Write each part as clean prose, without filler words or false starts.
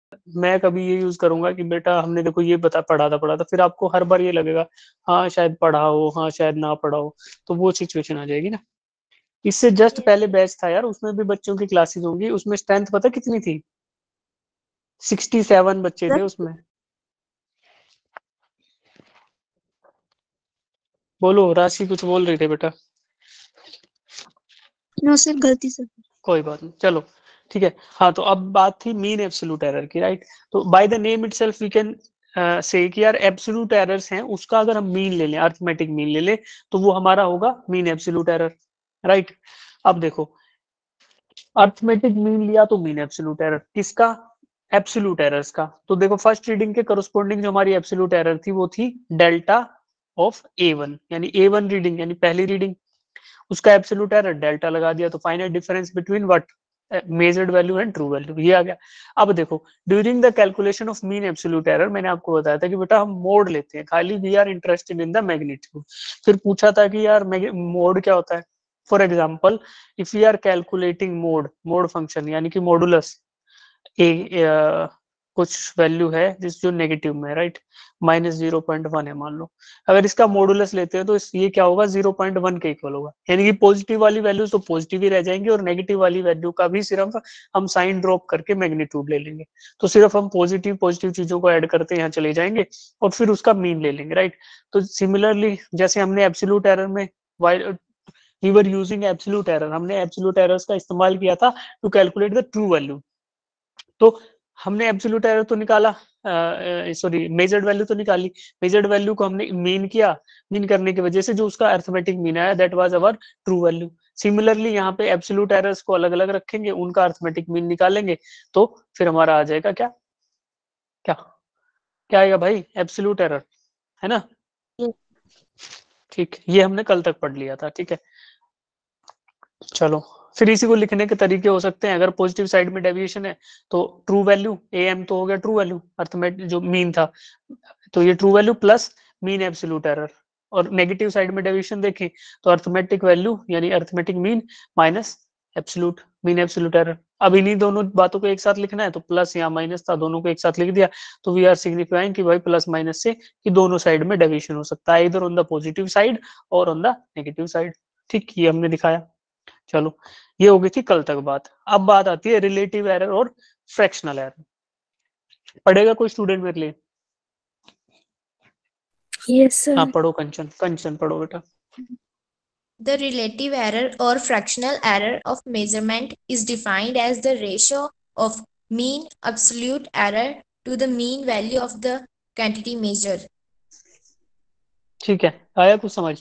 मैं कभी ये यूज करूंगा कि बेटा हमने देखो ये पढ़ा था, फिर आपको हर बार ये लगेगा हाँ शायद पढ़ा हो, हाँ शायद ना पढ़ा हो, तो वो सिचुएशन आ जाएगी ना। इससे जस्ट Yes. पहले बैच था यार, उसमें भी बच्चों की क्लासेस होंगी, उसमें स्ट्रेंथ पता कितनी थी? 67 बच्चे थे उसमें। बोलो, राशि कुछ बोल रही थे बेटा। नो सर, गलती से। कोई बात नहीं, चलो ठीक है। हाँ तो अब बात थी मीन एब्सोल्यूट एरर की, राइट। तो by the name itself we can say कि यार एब्सोल्यूट एरर्स हैं, उसका अगर हम मीन ले लें, अर्थमेटिक मीन ले लें, तो वो हमारा होगा मीन एब्सोल्यूट एरर, राइट। अब देखो, अर्थमेटिक मीन लिया तो मीन एब्सोल्यूट एरर किसका? एब्सोल्यूट एरर्स का। तो देखो फर्स्ट रीडिंग के करस्पॉन्डिंग जो हमारी एब्सोल्यूट एरर थी वो थी डेल्टा ऑफ A1, यानी A1 रीडिंग यानी पहली रीडिंग, उसका एब्सोल्यूट एरर डेल्टा लगा दिया, तो final difference between what? Measured value and true value, ये आ गया। अब देखो during the calculation of mean absolute error मैंने आपको बताया था कि बेटा हम मोड लेते हैं, खाली we are interested in the magnitude. फिर पूछा था कि यार मोड क्या होता है। For example, if we are calculating mode function यानी कि मॉडुलस ए कुछ वैल्यू है जिस जो नेगेटिव में, राइट, -0.1 है मान लो। अगर इसका मॉडुलस लेते हैं तो ये क्या होगा? 0.1 के इक्वल होगा, यानी कि पॉजिटिव वाली वैल्यू तो पॉजिटिव ही रह जाएंगी और नेगेटिव वाली वैल्यू का भी सिर्फ हम साइन ड्रॉप करके मैग्नीट्यूड ले लेंगे। तो सिर्फ हम पॉजिटिव पॉजिटिव चीजों को ऐड करते यहाँ चले जाएंगे और फिर उसका मीन ले लेंगे, राइट। तो सिमिलरली जैसे हमने एब्सोल्यूट एरर में we were using absolute error, हमने एब्सोल्यूट एरर्स का इस्तेमाल किया था to calculate the true value. तो हमने एब्सोल्यूट एरर तो निकाला, सॉरी मेजर्ड वैल्यू तो निकाली, मेजर्ड वैल्यू को हमने मीन किया, मीन करने की वजह से जो उसका अर्थमेटिक मीन आया that was our true value. Similarly यहाँ पे एब्सोल्यूट एरर्स को अलग अलग रखेंगे, उनका अर्थमेटिक मीन निकालेंगे, तो फिर हमारा आ जाएगा क्या? क्या क्या आएगा भाई? एब्सोल्यूट एरर, है ना। ठीक, ये हमने कल तक पढ़ लिया था, ठीक है। चलो, फिर इसी को लिखने के तरीके हो सकते हैं। अगर पॉजिटिव साइड में डेविएशन है तो ट्रू वैल्यू AM तो हो गया ट्रू वैल्यू, अर्थमेटिक जो मीन था, तो ये true value plus mean absolute error. और नेगेटिव साइड में डेविएशन देखें तो अर्थमेटिक वैल्यू यानी arithmetic mean minus absolute mean absolute error. अब इन्हीं दोनों बातों को एक साथ लिखना है तो प्लस या माइनस था, दोनों को एक साथ लिख दिया, तो वी आर सिग्निफाइंग कि भाई प्लस माइनस से कि दोनों साइड में डेविएशन हो सकता है, इधर ऑन द पॉजिटिव साइड और ऑन द नेगेटिव साइड। ठीक, ये हमने दिखाया। चलो, ये हो गई थी कल तक बात। अब बात आती है रिलेटिव एरर और फ्रैक्शनल एरर। पढ़ेगा कोई स्टूडेंट मेरे लिए? यस हाँ सर। पढ़ो, कंचन कंचन पढ़ो बेटा। The relative error or fractional error of measurement is defined as the ratio of mean absolute error to the mean value of the quantity measured. ठीक है, आया कुछ समझ?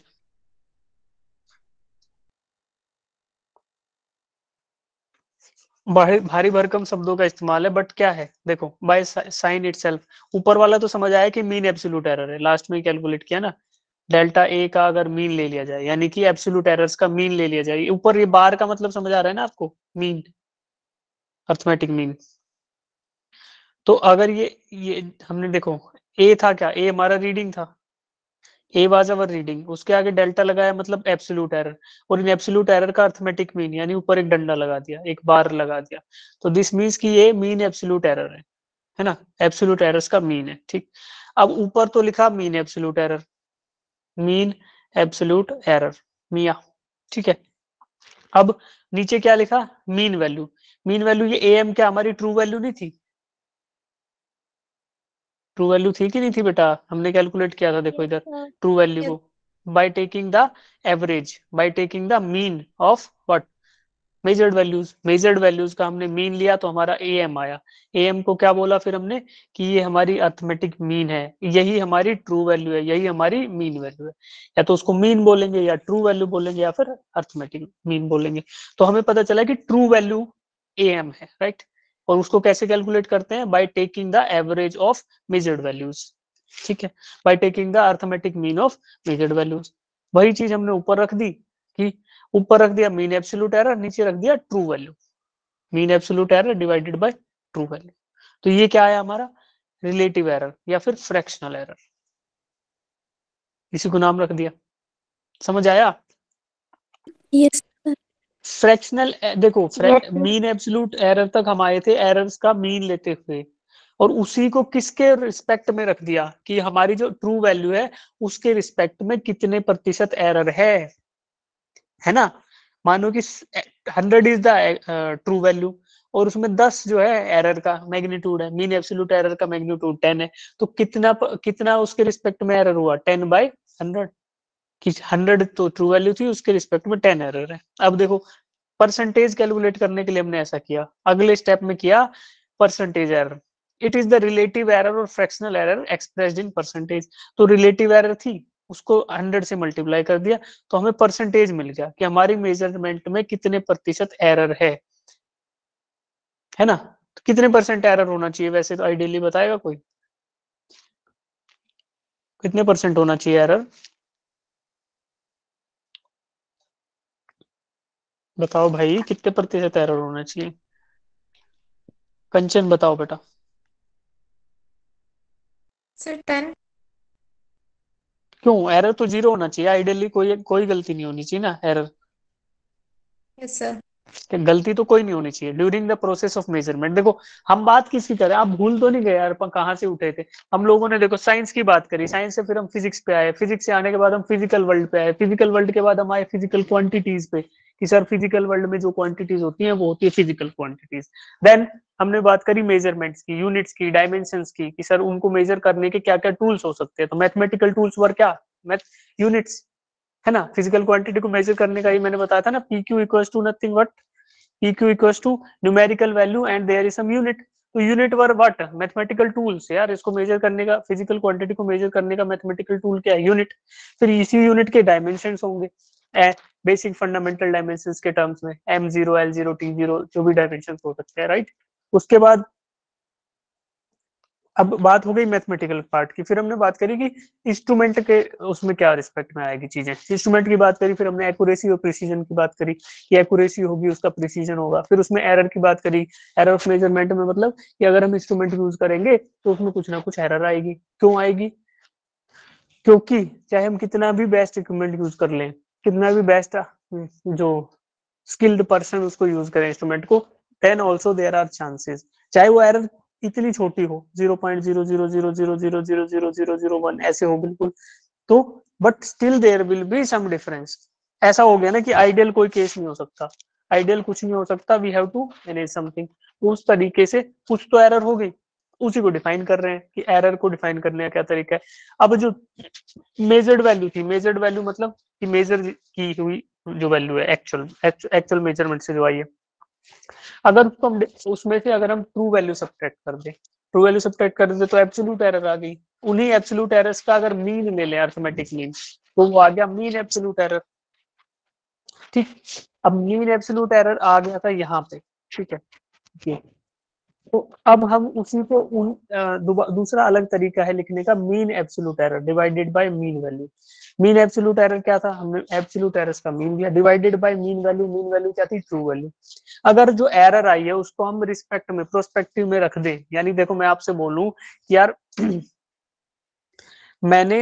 भारी भरकम शब्दों का इस्तेमाल है, बट क्या है देखो, बाय साइन इटसेल्फ ऊपर वाला तो समझ आया कि मीन एब्सोल्यूट एरर है, लास्ट में कैलकुलेट किया ना। डेल्टा ए का अगर मीन ले लिया जाए यानी कि एब्सोल्यूट एरर्स का मीन ले लिया जाए, ऊपर ये बार का मतलब समझ आ रहा है ना आपको? Mean, arithmetic mean. तो अगर ये हमने देखो, ए था क्या? ए हमारा रीडिंग था, ए वाज अवर रीडिंग, उसके आगे डेल्टा लगाया मतलब एब्सोल्यूट एरर, और इन एब्सोल्यूट एरर का अर्थमेटिक मीन यानी ऊपर एक डंडा लगा दिया, एक बार लगा दिया, तो दिस मीन्स कि ये मीन एब्सोल्यूट एरर है ना, एब्सोल्यूट एरर्स का मीन है, ठीक। अब ऊपर तो लिखा mean absolute error, mean absolute error, मिया, ठीक है। अब नीचे क्या लिखा? Mean value. मीन वैल्यू ये AM क्या हमारी ट्रू वैल्यू नहीं थी? ट्रू वैल्यू थी कि नहीं थी बेटा? हमने कैलकुलेट किया था, देखो इधर ट्रू वैल्यू को by taking the average, by taking the mean of what? Measured values. Measured values का हमने मीन लिया तो हमारा AM आया। AM को क्या बोला फिर हमने कि ये हमारी अर्थमेटिक मीन है, यही हमारी ट्रू वैल्यू है, यही हमारी मीन वैल्यू है। या तो उसको मीन बोलेंगे या ट्रू वैल्यू बोलेंगे या फिर अर्थमेटिक मीन बोलेंगे। तो हमें पता चला कि ट्रू वैल्यू AM है, राइट। और उसको कैसे कैलकुलेट करते हैं? By taking the average of measured values, ठीक है, by taking the arithmetic mean of measured values. वही चीज हमने ऊपर रख दी कि ऊपर रख दिया मीन एब्सोल्यूट एरर, नीचे रख दिया true value, mean absolute error divided by true value. तो ये क्या है हमारा? रिलेटिव एरर या फिर फ्रैक्शनल एरर, इसी को नाम रख दिया। समझ आया? Yes sir. फ्रैक्शनल देखो yes sir. Mean absolute error तक हम आए थे एरर्स का मीन लेते हुए, और उसी को किसके रिस्पेक्ट में रख दिया कि हमारी जो ट्रू वैल्यू है उसके रिस्पेक्ट में कितने प्रतिशत एरर है ना। मानो कि 100 इज द ट्रू वैल्यू और उसमें 10 जो है एरर का मैग्नीट्यूड है, मीन एब्सोल्यूट एरर का मैग्नीट्यूड 10 है, तो कितना कितना उसके रिस्पेक्ट में एरर हुआ 10/100 कि 100 तो ट्रू वैल्यू थी, उसके रिस्पेक्ट में 10 एरर है। अब देखो परसेंटेज कैलकुलेट करने के लिए हमने ऐसा किया, अगले स्टेप में किया percentage error. It is the relative error और fractional error expressed in percentage. तो रिलेटिव एरर थी, उसको 100 से मल्टीप्लाई कर दिया तो हमें परसेंटेज मिल गया कि हमारी मेजरमेंट में कितने प्रतिशत एरर है ना। तो कितने परसेंट एरर होना चाहिए वैसे तो आइडियली बताएगा कोई, कितने परसेंट होना चाहिए एरर, बताओ भाई कितने प्रतिशत एरर होना चाहिए। कंचन बताओ बेटा। सर 10। क्यों, एरर तो 0 होना चाहिए आइडियली, कोई कोई गलती नहीं होनी चाहिए ना एरर। Yes sir. गलती तो कोई नहीं होनी चाहिए during the process of measurement. देखो हम बात किसकी करें, आप भूल तो नहीं गए यार, अपन कहाँ से उठे थे। हम लोगों ने देखो साइंस की बात करी, साइंस से फिर हम फिजिक्स पे आए, फिजिक्स से आने के बाद हम फिजिकल वर्ल्ड पे आए, फिजिकल वर्ल्ड के बाद हम आए फिजिकल क्वांटिटीज पे कि सर फिजिकल वर्ल्ड में जो क्वांटिटीज होती हैं वो होती है फिजिकल क्वांटिटीज। देन हमने बात करी मेजरमेंट्स की, यूनिट्स की, डायमेंशंस की कि सर उनको मेजर करने के क्या क्या टूल्स हो सकते हैं। तो मैथमेटिकल टूल्स वर क्या, मैथ यूनिट्स, है ना। फिजिकल क्वांटिटी को मेजर करने का ही मैंने बताया था ना, P Q equals to nothing but PQ equals to numerical value and there is some unit। तो unit were what, mathematical tools यार, इसको मेजर करने का, फिजिकल क्वांटिटी को मेजर करने का मैथमेटिकल टूल क्या है, यूनिट। फिर इसी यूनिट के डायमेंशंस होंगे बेसिक फंडामेंटल डायमेंशंस के टर्म्स में M0 L0 T0 जो भी डायमेंशंस हो सकते हैं, राइट। उसके बाद अब बात हो गई मैथमेटिकल पार्ट की, फिर हमने बात करी कि इंस्ट्रूमेंट के उसमें क्या रिस्पेक्ट में आएगी चीजें, इंस्ट्रूमेंट की बात करी, फिर हमने एक्यूरेसी और प्रिसीजन की बात करी कि एक्यूरेसी होगी उसका प्रिसीजन होगा, फिर उसमें एरर की बात करी, एरर ऑफ मेजरमेंट में मतलब कि अगर हम इंस्ट्रूमेंट यूज करेंगे तो उसमें कुछ ना कुछ एरर आएगी। क्यों आएगी, क्योंकि चाहे हम कितना भी बेस्ट इक्विपमेंट यूज कर लें, कितना भी बेस्ट जो स्किल्ड पर्सन उसको यूज करें इंस्ट्रूमेंट को, then also there are chances, चाहे वो एरर इतनी छोटी हो 0.0000000001 ऐसे हो बिल्कुल, तो but still there will be some difference. ऐसा हो गया ना कि आइडियल कोई केस नहीं हो सकता, आइडियल कुछ नहीं हो सकता, we have to manage something. उस तरीके से कुछ तो एरर हो गई, उसी को डिफाइन कर रहे हैं कि एरर को डिफाइन करने का क्या तरीका है। अब जो मेजर्ड वैल्यू थी, मेजर्ड वैल्यू मतलब कि मेजर की हुई जो वैल्यू है एक्चुअल एक्चुअल मेजरमेंट से जो आई है, अगर उसको हम उसमें से अगर हम ट्रू वैल्यू सब्ट्रैक्ट कर दे, ट्रू वैल्यू सब्ट्रैक्ट कर दे तो एब्सोल्यूट एरर आ गई। उन्हीं एब्सोल्यूट एरर्स का अगर मीन ले लें, अरिथमेटिक मीन, तो वो आ गया मीन एब्सोल्यूट एरर। ठीक, अब मीन एब्सोल्यूट एरर आ गया था यहाँ पे, ठीक है ये। तो अब हम उसी को दूसरा अलग तरीका है लिखने का, mean absolute error divided by mean value. Mean absolute error क्या था, हमने एब्सोल्यूट एरर्स का मीन लिया, divided by mean value, mean value क्या थी, ट्रू वैल्यू। अगर जो एरर आई है उसको हम रिस्पेक्ट में प्रोस्पेक्टिव में रख दें, यानी देखो मैं आपसे बोलूं यार मैंने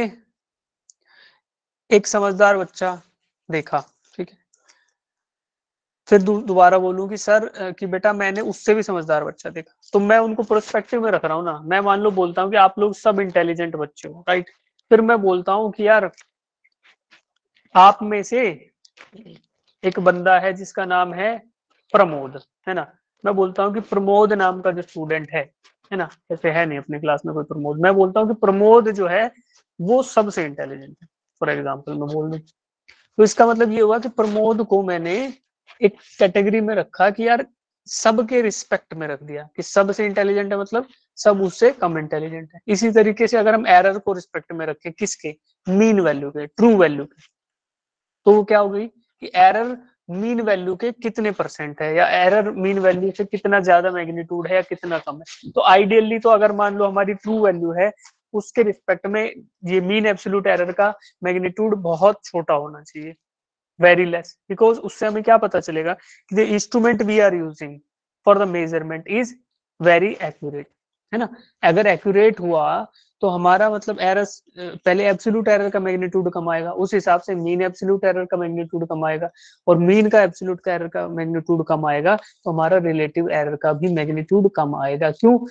एक समझदार बच्चा देखा, ठीक है, फिर दोबारा बोलूं कि सर कि बेटा मैंने उससे भी समझदार बच्चा देखा, तो मैं उनको प्रोस्पेक्टिव में रख रहा हूँ ना। मैं मान लो बोलता हूँ कि आप लोग सब इंटेलिजेंट बच्चे हो, राइट। फिर मैं बोलता हूँ कि यार आप में से एक बंदा है जिसका नाम है प्रमोद, है ना। मैं बोलता हूँ कि प्रमोद नाम का जो स्टूडेंट है ना, ऐसे है नहीं अपनी क्लास में कोई प्रमोद, मैं बोलता हूँ कि प्रमोद जो है वो सबसे इंटेलिजेंट है, फॉर एग्जाम्पल मैं बोल दूं। तो इसका मतलब ये हुआ कि प्रमोद को मैंने एक कैटेगरी में रखा कि यार सबके रिस्पेक्ट में रख दिया कि सबसे इंटेलिजेंट है, मतलब सब उससे कम इंटेलिजेंट है। इसी तरीके से अगर हम एरर को रिस्पेक्ट में रखें किसके, मीन वैल्यू के, ट्रू वैल्यू के, तो वो क्या हो गई कि एरर मीन वैल्यू के कितने परसेंट है, या एरर मीन वैल्यू से कितना ज्यादा मैग्नीट्यूड है या कितना कम है। तो आइडियली तो अगर मान लो हमारी ट्रू वैल्यू है, उसके रिस्पेक्ट में ये मीन एब्सोल्यूट एरर का मैग्नीट्यूड बहुत छोटा होना चाहिए, वेरी लेस, बिकॉज उससे हमें क्या पता चलेगा कि the instrument we are using for the measurement is very accurate, है ना। अगर एक्यूरेट हुआ तो हमारा मतलब एरर पहले एब्सोल्यूट एरर का मैग्नीट्यूड कम आएगा, उस हिसाब से मीन एब्सोल्यूट एरर का मैग्नीट्यूड कम आएगा, और मीन का एब्सोल्यूट का एरर का मैग्नीट्यूड कम आएगा तो हमारा रिलेटिव एरर का भी मैग्नीट्यूड कम आएगा। क्यों,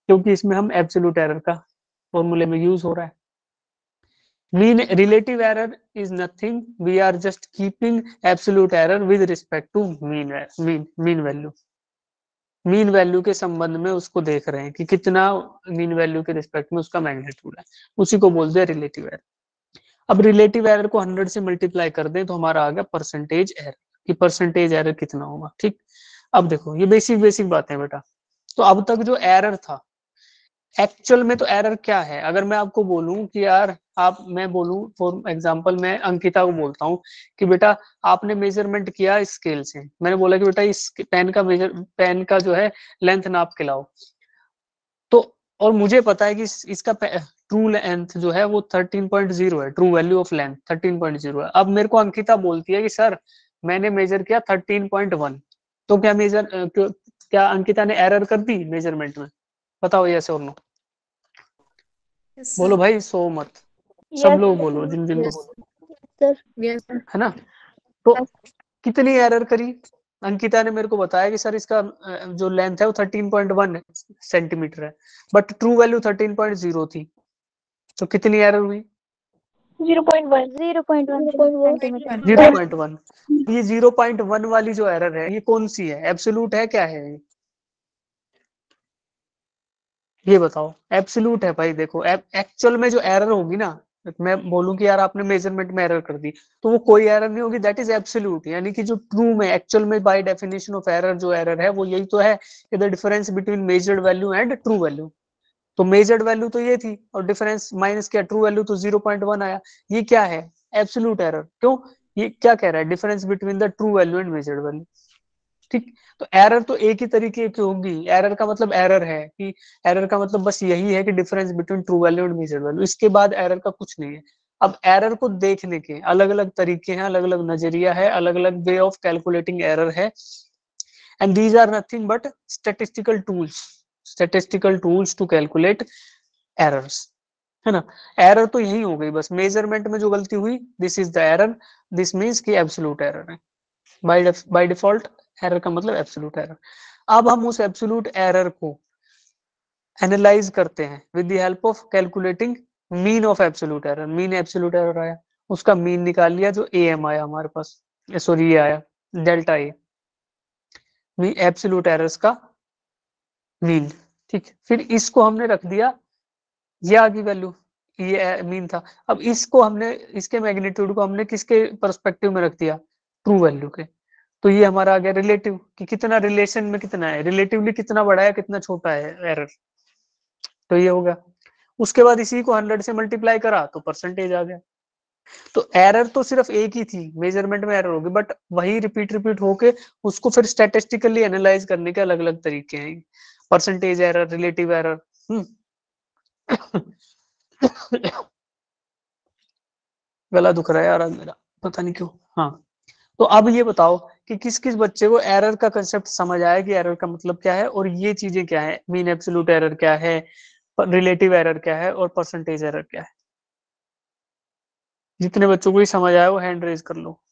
क्योंकि इसमें हम एब्सोल्यूट एरर का फॉर्मूले में यूज हो रहा है। Mean relative error is nothing, we are just keeping absolute error with respect to mean value. Mean value के संबंध में उसको देख रहे हैं कि कितना मीन वैल्यू के रिस्पेक्ट में उसका मैग्नीट्यूड है, उसी को बोलते हैं रिलेटिव एरर। अब रिलेटिव एरर को 100 से मल्टीप्लाई कर दें तो हमारा आ गया परसेंटेज एरर, कि परसेंटेज एरर कितना होगा। ठीक, अब देखो ये बेसिक बेसिक बातें बेटा। तो अब तक जो एरर था, एक्चुअल में तो एरर क्या है, अगर मैं आपको बोलूं कि यार आप, मैं बोलूं फॉर एग्जांपल, मैं अंकिता को बोलता हूं कि बेटा आपने मेजरमेंट किया स्केल से, मैंने बोला कि बेटा इस पेन का जो है लेंथ नाप के लाओ, तो और मुझे पता है कि इसका ट्रू लेंथ जो है वो 13.0 है, ट्रू वैल्यू ऑफ लेंथ 13.0 है। अब मेरे को अंकिता बोलती है कि सर मैंने मेजर किया 13.1, तो क्या अंकिता ने एरर कर दी मेजरमेंट में? बताओ यस और नो। Yes, बोलो sir. भाई, सो मत, सब लोग बोलो, जिन जिन को बोलो, सर Yes, sir. है ना। तो कितनी एरर करी? अंकिता ने मेरे को बताया कि सर इसका जो लेंथ है वो 13.1 सेंटीमीटर है, बट ट्रू वैल्यू 13.0 थी, तो कितनी एरर हुई? 0.1 सेंटीमीटर। 0.1। ये 0.1 वाली जो एरर है ये कौन सी है, एब्सोल्यूट है क्या है ये बताओ? एब्सोल्यूट है भाई। देखो एक्चुअल में जो एरर होगी ना, मैं बोलूं कि यार आपने मेजरमेंट में एरर कर दी, तो वो कोई एरर नहीं होगी, दैट इज एब्सोल्यूट। यानी कि जो ट्रू में एक्चुअल में बाय डेफिनेशन ऑफ एरर जो एरर है वो यही तो है कि the difference between measured value and true value. तो मेजर्ड वैल्यू तो ये थी और डिफरेंस माइनस क्या, ट्रू वैल्यू, तो 0.1 आया। ये क्या है? Absolute error. क्यों? ये क्या कह रहा है? Difference between the true value and measured value. ठीक, तो एरर तो एक ही तरीके की होगी। एरर का मतलब एरर है कि, एरर का मतलब बस यही है कि difference between true value and measure value, इसके बाद एरर का कुछ नहीं है। अब एरर को देखने के अलग अलग तरीके हैं, अलग अलग नजरिया है, अलग अलग वे ऑफ कैलकुलेटिंग एरर है, and these are nothing but statistical tools to calculate errors, है ना। एरर तो यही हो गई बस, मेजरमेंट में जो गलती हुई, this is the error, this means की एब्सोल्यूट एरर है। बाय डिफॉल्ट एरर का मतलब एब्सोल्यूट एरर। अब हम उस एब्सोल्यूट एरर को एनालाइज करते हैं with the help of calculating mean of absolute error. Mean absolute error आया, उसका मीन निकाल लिया, जो एम आया हमारे पास, सॉरी ये आया डेल्टा ए, एब्सोल्यूट एरर्स का मीन। ठीक, फिर इसको हमने रख दिया, ये आ गई वैल्यू, ये मीन था। अब इसको हमने, इसके मैग्नीट्यूड को हमने किसके परस्पेक्टिव में रख दिया? ट्रू वैल्यू के। तो ये हमारा आ गया रिलेटिव, कि कितना रिलेशन में कितना है, रिलेटिवली कितना बड़ा है कितना छोटा है एरर। तो ये हो गया। उसके बाद इसी को 100 से मल्टीप्लाई करा तो परसेंटेज आ गया। तो एरर तो सिर्फ एक ही थी, मेजरमेंट में एरर होगी, बट वही रिपीट रिपीट होके उसको फिर स्टैटिस्टिकली एनालाइज करने के अलग अलग तरीके हैं, परसेंटेज एरर, रिलेटिव एरर। गला दुख रहा है यार आज मेरा, पता नहीं क्यों। हाँ, तो अब ये बताओ कि किस किस बच्चे को एरर का कंसेप्ट समझ आया कि एरर का मतलब क्या है और ये चीजें क्या है, मीन एब्सोल्यूट एरर क्या है, रिलेटिव एरर क्या है और परसेंटेज एरर क्या है। जितने बच्चों को ही समझ आया वो हैंड रेज कर लो।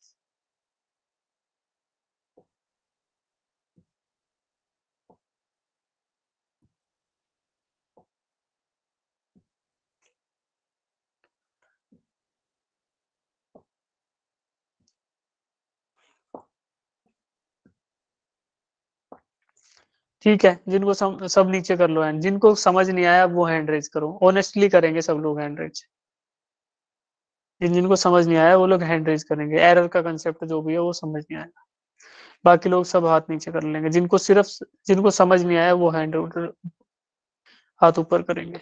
ठीक है, जिनको सब नीचे कर लो हैंड, जिनको समझ नहीं आया वो हैंड रेज करो, ऑनेस्टली करेंगे सब लोग हैंड रेज। जिनको समझ नहीं आया वो लोग हैंड रेज करेंगे, एरर का कंसेप्ट जो भी है वो समझ नहीं आया। बाकी लोग सब हाथ नीचे कर लेंगे, जिनको समझ नहीं आया वो हाथ ऊपर करेंगे।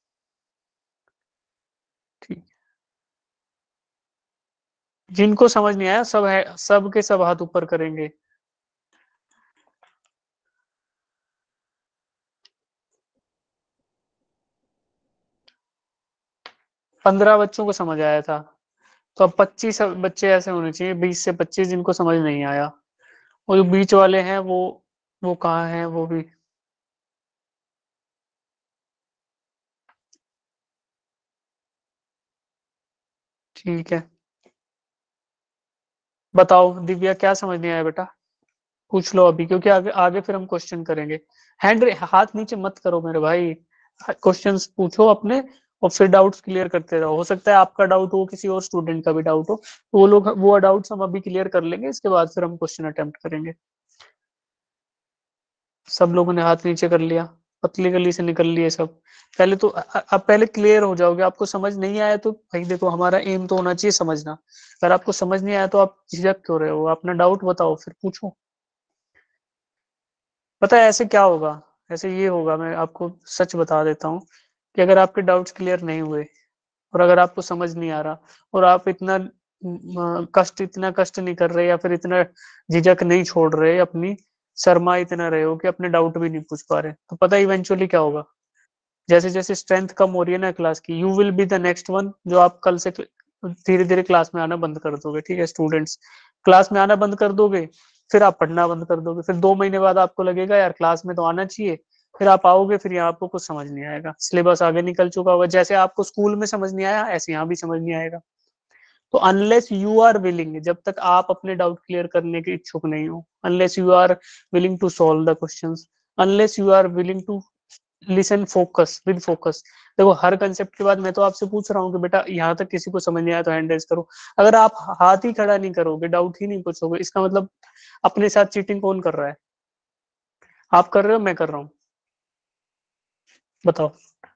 ठीक, जिनको समझ नहीं आया सब है, सब के सब हाथ ऊपर करेंगे। 15 बच्चों को समझ आया था, तो अब 25 बच्चे ऐसे होने चाहिए, 20 से 25 जिनको समझ नहीं आया, और जो बीच वाले हैं वो कहाँ हैं वो भी। ठीक है, बताओ दिव्या क्या समझ नहीं आया बेटा? पूछ लो अभी, क्योंकि आगे आगे फिर हम क्वेश्चन करेंगे। हाथ नीचे मत करो मेरे भाई, क्वेश्चंस पूछो अपने, और फिर डाउट्स क्लियर करते रहो। हो सकता है आपका डाउट हो, किसी और स्टूडेंट का भी डाउट हो, तो वो डाउट्स हम अभी क्लियर कर लेंगे, इसके बाद फिर हम क्वेश्चन अटेम्प्ट करेंगे। सब लोगों ने हाथ नीचे कर लिया, पतली गली से निकल लिए सब। पहले तो अब पहले क्लियर हो जाओगे। आपको समझ नहीं आया तो भाई देखो, हमारा एम तो होना चाहिए समझना। अगर आपको समझ नहीं आया तो आप झिझक क्यों रहे हो? अपना डाउट बताओ, फिर पूछो। पता है ऐसे क्या होगा? ऐसे ये होगा, मैं आपको सच बता देता हूँ, कि अगर आपके डाउट्स क्लियर नहीं हुए, और अगर आपको समझ नहीं आ रहा, और आप इतना कष्ट नहीं कर रहे, या फिर इतना झिझक नहीं छोड़ रहे अपनी, शर्मा इतना रहे हो कि अपने डाउट भी नहीं पूछ पा रहे, तो पता है इवेंचुअली क्या होगा? जैसे जैसे स्ट्रेंथ कम हो रही है ना क्लास की, you will be the next one, जो आप कल से धीरे धीरे क्लास में आना बंद कर दोगे। ठीक है स्टूडेंट्स, क्लास में आना बंद कर दोगे, फिर आप पढ़ना बंद कर दोगे, फिर 2 महीने बाद आपको लगेगा यार क्लास में तो आना चाहिए। फिर आप आओगे, फिर यहाँ आपको कुछ समझ नहीं आएगा, सिलेबस आगे निकल चुका होगा। जैसे आपको स्कूल में समझ नहीं आया, ऐसे यहाँ भी समझ नहीं आएगा। तो अनलेस यू आर विलिंग, जब तक आप अपने डाउट क्लियर करने के इच्छुक नहीं हो, unless you are willing to solve the questions, unless you are willing to listen focus with focus. देखो हर कंसेप्ट के बाद मैं तो आपसे पूछ रहा हूँ कि बेटा यहाँ तक किसी को समझ नहीं आया तो हैंड रेज करो। अगर आप हाथ ही खड़ा नहीं करोगे, डाउट ही नहीं पूछोगे, इसका मतलब अपने साथ चीटिंग कौन कर रहा है? आप कर रहे हो, मैं कर रहा हूँ? बताओ।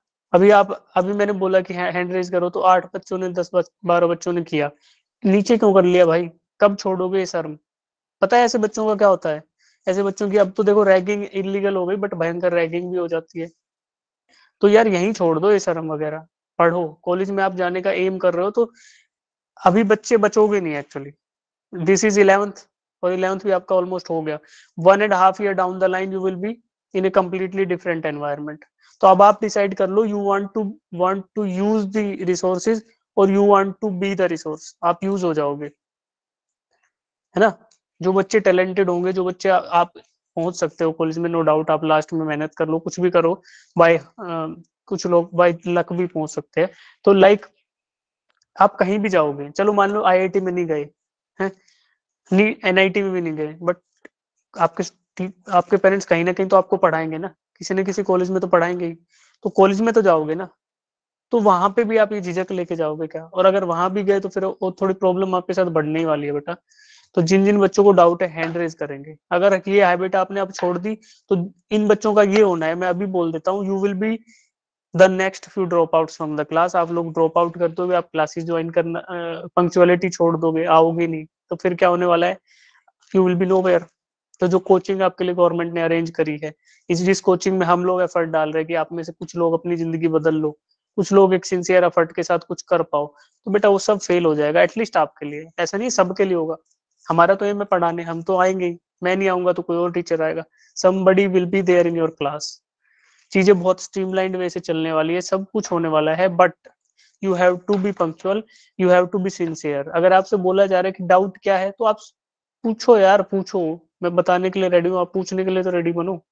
अभी मैंने बोला कि हैंड रेज करो, तो 8 बच्चों ने, 10 12 बच्चों ने किया, नीचे क्यों कर लिया भाई? कब छोड़ोगे ये शर्म? पता है ऐसे बच्चों का क्या होता है? ऐसे बच्चों की अब तो देखो रैगिंग इलीगल हो गई, बट भयंकर रैगिंग भी हो जाती है। तो यार यहीं छोड़ दो ये शर्म वगैरह, पढ़ो। कॉलेज में आप जाने का एम कर रहे हो, तो अभी बच्चे बचोगे नहीं एक्चुअली। दिस इज 11th, और 11th भी आपका ऑलमोस्ट हो गया। 1.5 year down the line you will be in a completely different environment. तो अब आप डिसाइड कर लो, you want to use the resources, और you want to be the resource. आप यूज हो जाओगे, है ना? जो बच्चे टैलेंटेड होंगे, जो बच्चे आप पहुंच सकते हो कॉलेज में, नो डाउट आप लास्ट में मेहनत कर लो, कुछ भी करो, बाय कुछ लोग बाय लक भी पहुंच सकते हैं। तो लाइक आप कहीं भी जाओगे, चलो मान लो आईआईटी में नहीं गए हैं, एनआईटी में भी नहीं गए, बट आपके आपके पेरेंट्स कहीं ना कहीं तो आपको पढ़ाएंगे ना, किसी न किसी कॉलेज में तो पढ़ाएंगे ही। तो कॉलेज में तो जाओगे ना, तो वहां पे भी आप ये झिझक लेके जाओगे क्या? और अगर वहां भी गए तो फिर वो थोड़ी प्रॉब्लम आपके साथ बढ़ने ही वाली है बेटा। तो जिन जिन बच्चों को डाउट है हैंड रेज करेंगे। अगर ये हैबिट आपने अब छोड़ दी, तो इन बच्चों का ये होना है, मैं अभी बोल देता हूँ, you will be the next few drop out from the class. आप लोग ड्रॉप आउट कर दोगे, आप क्लासेस ज्वाइन करना, पंक्चुअलिटी छोड़ दोगे, आओगे नहीं, तो फिर क्या होने वाला है? You will be no. तो जो कोचिंग आपके लिए गवर्नमेंट ने अरेंज करी है, इस जिस कोचिंग में हम लोग एफर्ट डाल रहे हैं कि आप में से कुछ लोग अपनी जिंदगी बदल लो, कुछ लोग एक सिंसियर एफर्ट के साथ कुछ कर पाओ, तो बेटा वो सब फेल हो जाएगा। एटलीस्ट आपके लिए, ऐसा नहीं सबके लिए होगा। हमारा तो एम है पढ़ाने, हम तो आएंगे ही। मैं नहीं आऊंगा तो कोई और टीचर आएगा। Somebody will be there in your class. चीजें बहुत स्ट्रीमलाइंड वे से चलने वाली है, सब कुछ होने वाला है, but you have to be punctual, you have to be sincere. अगर आपसे बोला जा रहा है कि डाउट क्या है, तो आप पूछो यार, पूछो। मैं बताने के लिए रेडी हूँ, आप पूछने के लिए तो रेडी बनो।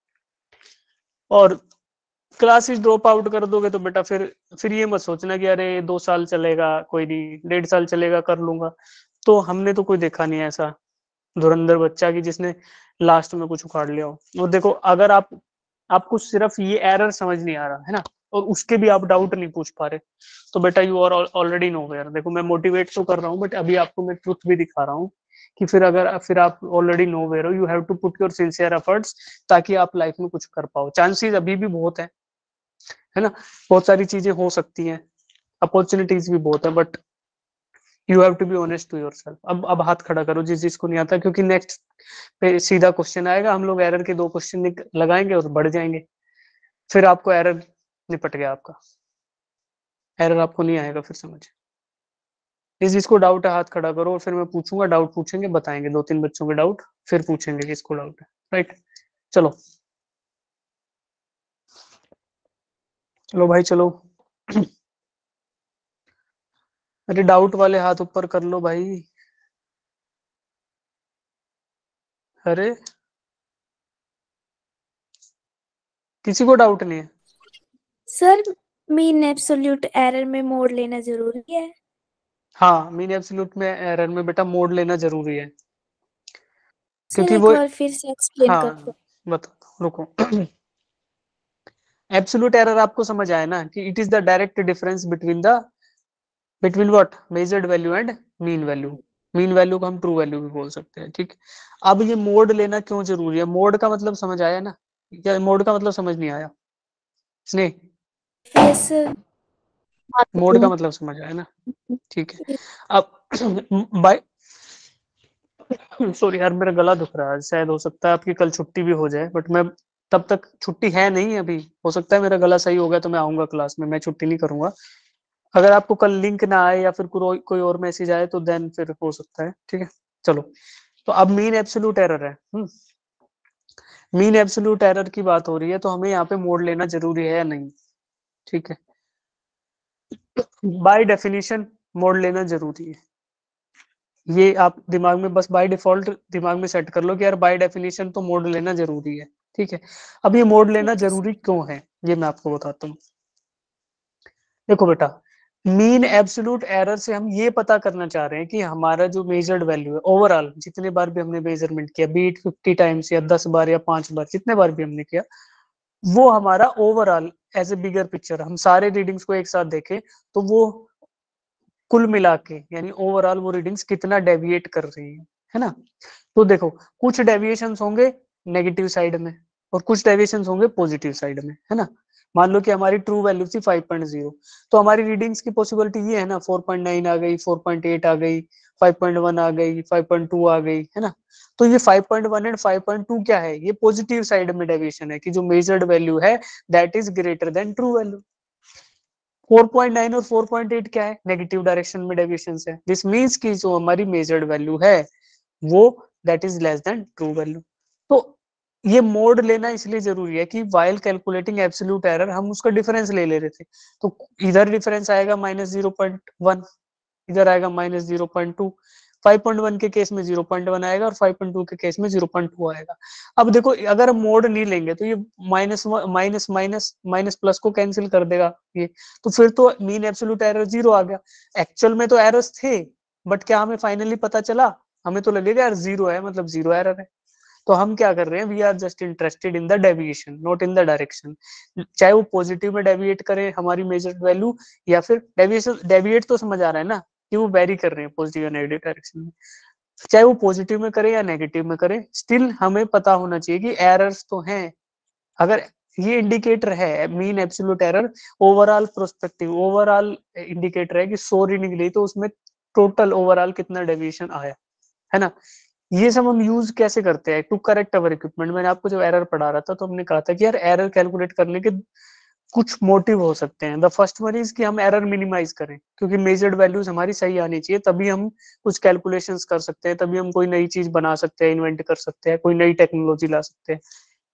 और क्लासेस ड्रॉप आउट कर दोगे तो बेटा फिर ये मत सोचना कि अरे 2 साल चलेगा कोई नहीं, 1.5 साल चलेगा कर लूंगा। तो हमने तो कोई देखा नहीं है ऐसा धुरंधर बच्चा की जिसने लास्ट में कुछ उखाड़ लिया हो। और देखो अगर आपको सिर्फ ये एरर समझ नहीं आ रहा है ना, और उसके भी आप डाउट नहीं पूछ पा रहे, तो बेटा you are already nowhere. देखो मैं मोटिवेट तो कर रहा हूँ, बट अभी आपको मैं ट्रुथ भी दिखा रहा हूँ कि फिर आप ऑलरेडी नो वेयर हो। You have to put your sincere efforts, ताकि आप लाइफ में कुछ कर पाओ। चांसेस अभी भी बहुत है ना? बहुत सारी चीजें हो सकती हैं, अपॉर्चुनिटीज भी बहुत है, but you have to be honest to yourself. अब हाथ खड़ा करो जिस जिसको नहीं आता, क्योंकि नेक्स्ट पे सीधा क्वेश्चन आएगा, हम लोग एरर के 2 क्वेश्चन लगाएंगे और बढ़ जाएंगे। फिर आपको एरर निपट गया आपका, एरर आपको नहीं आएगा फिर समझ। जिस जिसको डाउट है हाथ खड़ा करो, और फिर मैं पूछूंगा, डाउट पूछेंगे, बताएंगे 2 3 बच्चों के डाउट, फिर पूछेंगे किसको डाउट है। राइट, चलो। चलो भाई चलो। अरे डाउट वाले हाथ ऊपर कर लो भाई। अरे किसी को डाउट नहीं है? सर मीन एब्सोल्यूट एरर में मोड लेना जरूरी है? हाँ, मीन एब्सोल्यूट में एरर में बेटा मोड लेना जरूरी है। क्योंकि एक वो, बार फिर से एक्सप्लेन कर हाँ दो। बता रुको। एब्सोल्यूट एरर आपको समझ आया ना कि it is the direct difference between what measured value and mean value. Mean value को हम ट्रू वैल्यू भी बोल सकते हैं, ठीक। अब ये मोड लेना क्यों जरूरी है? मोड का मतलब समझ आया ना? क्या मोड का मतलब समझ नहीं आया? स्नेह, यस मोड का मतलब समझ आया ना? ठीक है। अब बाय सॉरी यार, मेरा गला दुख रहा है, शायद हो सकता है आपकी कल छुट्टी भी हो जाए, बट मैं तब तक, छुट्टी है नहीं अभी, हो सकता है मेरा गला सही हो गया तो मैं आऊंगा क्लास में, मैं छुट्टी नहीं करूंगा। अगर आपको कल लिंक ना आए या फिर कोई और मैसेज आए तो देन फिर हो सकता है, ठीक है। चलो, तो अब मीन एब्सोल्यूट एरर है। मीन एब्सोल्यूट एरर की बात हो रही है, तो हमें यहाँ पे मोड लेना जरूरी है या नहीं? ठीक है, बाय डेफिनेशन मोड लेना जरूरी है। ये आप दिमाग में बस बाय डिफॉल्ट दिमाग में सेट कर लो कि यार बाय डेफिनेशन तो मोड लेना जरूरी है, ठीक है। अब ये मोड लेना ठीक है जरूरी क्यों है, ये मैं आपको बताता हूँ। देखो बेटा, मीन एब्सोल्यूट एरर से हम ये पता करना चाह रहे हैं कि हमारा जो मेजर्ड वैल्यू है ओवरऑल, जितने बार भी हमने मेजरमेंट किया, बीट 50 टाइम्स या 10 बार या 5 बार, जितने बार भी हमने किया, वो हमारा overall as a bigger picture, हम सारे रीडिंग्स को एक साथ देखें तो वो कुल मिला के, यानी ओवरऑल वो रीडिंग्स कितना डेविएट कर रही है ना। तो देखो, कुछ डेविएशंस होंगे नेगेटिव साइड में और कुछ डेविएशंस होंगे पॉजिटिव साइड में, है ना। मान लो कि हमारी ट्रू वैल्यू थी 5.0, तो हमारी रीडिंग्स की पॉसिबिलिटी ये है ना, 4.9 आ गई, 4.8 आ गई, 5.1 आ गई, 5.2 आ गई, है ना। तो ये 5.1 एंड 5.2 क्या है? ये पॉजिटिव साइड में डेविएशन है कि जो मेजर्ड वैल्यू है that is greater than true value. 4.9 और 4.8 क्या है? नेगेटिव डायरेक्शन में डेविएशन है। दिस मींस कि जो हमारी मेजर्ड वैल्यू है वो that is less than true value. तो ये मोड लेना इसलिए जरूरी है कि वाइल कैलकुलेटिंग एब्सोल्यूट एरर हम उसका डिफरेंस ले रहे थे, तो इधर डिफरेंस आएगा -0.1, इधर आएगा -0.2, 5.1 के केस में 0.1 आएगा और 5.2 के केस में 0.2 आएगा। अब देखो, अगर हम मोड नहीं लेंगे तो ये minus minus minus minus plus को कैंसिल कर देगा ये, तो फिर तो मीन एब्सोल्यूट एरर 0 आ गया। एक्चुअल में तो एरर्स थे, बट क्या हमें फाइनली पता चला? हमें तो लगेगा यार 0 है, मतलब 0 एरर है। तो हम क्या कर रहे हैं, we are just interested in the deviation, not in the direction. चाहे वो पॉजिटिव में डेविएट करे हमारी मेजर्ड वैल्यू, या फिर डेविएशन, डेविएट तो समझ आ रहा है ना कि वो वेरी कर रहे हैं पॉजिटिव या नेगेटिव डायरेक्शन में, चाहे वो पॉजिटिव में करे या नेगेटिव में करे, स्टिल हमें पता होना चाहिए कि एरर्स तो हैं। अगर ये इंडिकेटर है mean absolute error, overall prospective, overall indicator है कि 100 रीडिंग ली तो उसमें टोटल ओवरऑल कितना डेविएशन आया, है ना। ये सब हम यूज कैसे करते हैं टू करेक्ट अवर इक्विपमेंट? मैंने आपको जब एरर पढ़ा रहा था तो हमने कहा था कि यार एरर कैलकुलेट करने के कुछ मोटिव हो सकते हैं। द फर्स्ट वन इज कि हम एरर मिनिमाइज करें, क्योंकि मेजर्ड वैल्यूज हमारी सही आनी चाहिए, तभी हम कुछ कैलकुलेशंस कर सकते हैं, तभी हम कोई नई चीज बना सकते हैं, इन्वेंट कर सकते हैं, कोई नई टेक्नोलॉजी ला सकते हैं।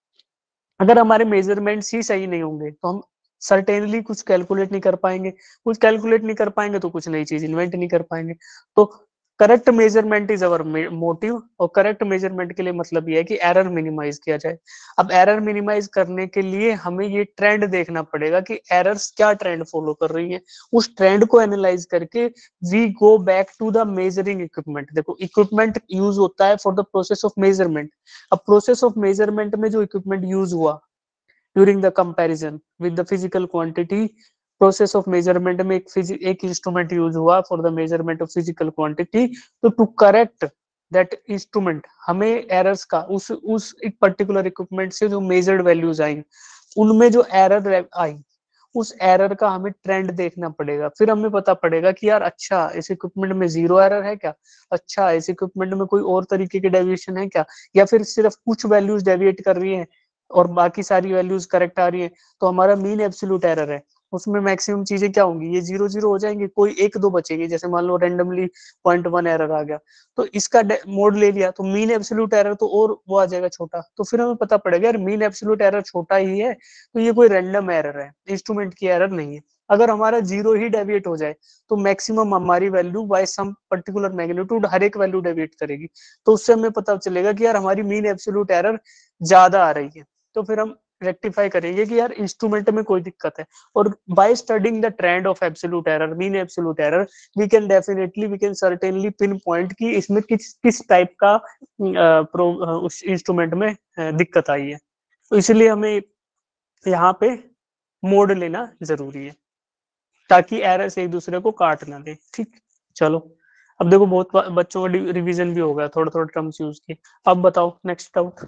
अगर हमारे मेजरमेंट्स ही सही नहीं होंगे तो हम सर्टेनली कुछ कैलकुलेट नहीं कर पाएंगे, कुछ कैलकुलेट नहीं कर पाएंगे तो कुछ नई चीज इन्वेंट नहीं कर पाएंगे। तो correct measurement is our motive, और करेक्ट मेजरमेंट के लिए मतलब ये है कि एरर मिनिमाइज किया जाए। अब एरर मिनिमाइज करने के लिए हमें ये ट्रेंड देखना पड़ेगा कि एरर्स क्या ट्रेंड फॉलो कर रही हैं, उस ट्रेंड को एनालाइज करके we go back to the measuring equipment. देखो, इक्विपमेंट यूज होता है for the process of measurement. अब प्रोसेस ऑफ मेजरमेंट में जो इक्विपमेंट यूज हुआ during the comparison with the physical quantity, process of measurement में एक इंस्ट्रूमेंट यूज हुआ for the measurement of physical quantity, तो टू करेक्ट दैट इंस्ट्रूमेंट हमें errors का उस एक पर्टिकुलर इक्विपमेंट से जो मेजर्ड वैल्यूज आई उनमें जो एरर आई, उस एरर का हमें ट्रेंड देखना पड़ेगा। फिर हमें पता पड़ेगा कि यार अच्छा, इस इक्विपमेंट में 0 एरर है क्या, अच्छा इस इक्विपमेंट में कोई और तरीके के डेविएशन है क्या, या फिर सिर्फ कुछ वैल्यूज डेविएट कर रही है और बाकी सारी वैल्यूज करेक्ट आ रही है, तो हमारा मीन एब्सोल्यूट एरर है। उसमें मैक्सिमम चीजें क्या होंगी, ये 0 0 हो जाएंगे, कोई एक दो बचेगी, जैसे मान लो रेंडमली 0.1 एरर आ गया तो इसका मोड ले लिया, तो मीन एब्सोल्यूट एरर तो और वो आ जाएगा छोटा। तो फिर हमें पता पड़ेगा यार मीन एब्सोल्यूट एरर छोटा ही है, तो ये कोई रैंडम एरर है, इंस्ट्रूमेंट की एरर नहीं है। अगर हमारा 0 ही डेविएट हो जाए तो मैक्सिमम हमारी value by some particular magnitude हर एक वैल्यू डेविएट करेगी, तो उससे हमें पता चलेगा कि यार हमारी मीन एब्सोल्यूट एरर ज्यादा आ रही है। तो फिर हम रेक्टिफाई करेंगे कि यार इंस्ट्रूमेंट में कोई दिक्कत है, और by studying the trend of absolute error, mean absolute error, we can certainly pinpoint कि इसमें किस टाइप का उस इंस्ट्रूमेंट में दिक्कत आई है। तो इसलिए हमें यहाँ पे मोड लेना जरूरी है ताकि एरर्स एक दूसरे को काट ना दे। ठीक, चलो अब देखो बहुत बच्चों का रिवीजन भी हो गया, थोड़ा थोड़ा टर्म्स यूज किए। अब बताओ नेक्स्ट डाउट,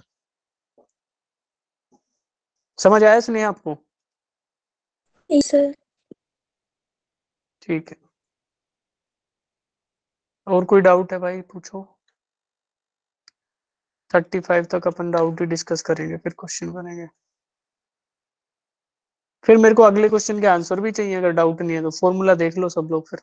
समझ आया इसने आपको? Yes sir. ठीक है, और कोई डाउट है भाई पूछो। 35 तक अपन डाउट ही डिस्कस करेंगे, फिर क्वेश्चन बनेंगे। फिर मेरे को अगले क्वेश्चन के आंसर भी चाहिए, अगर डाउट नहीं है तो फॉर्मूला देख लो सब लोग फिर।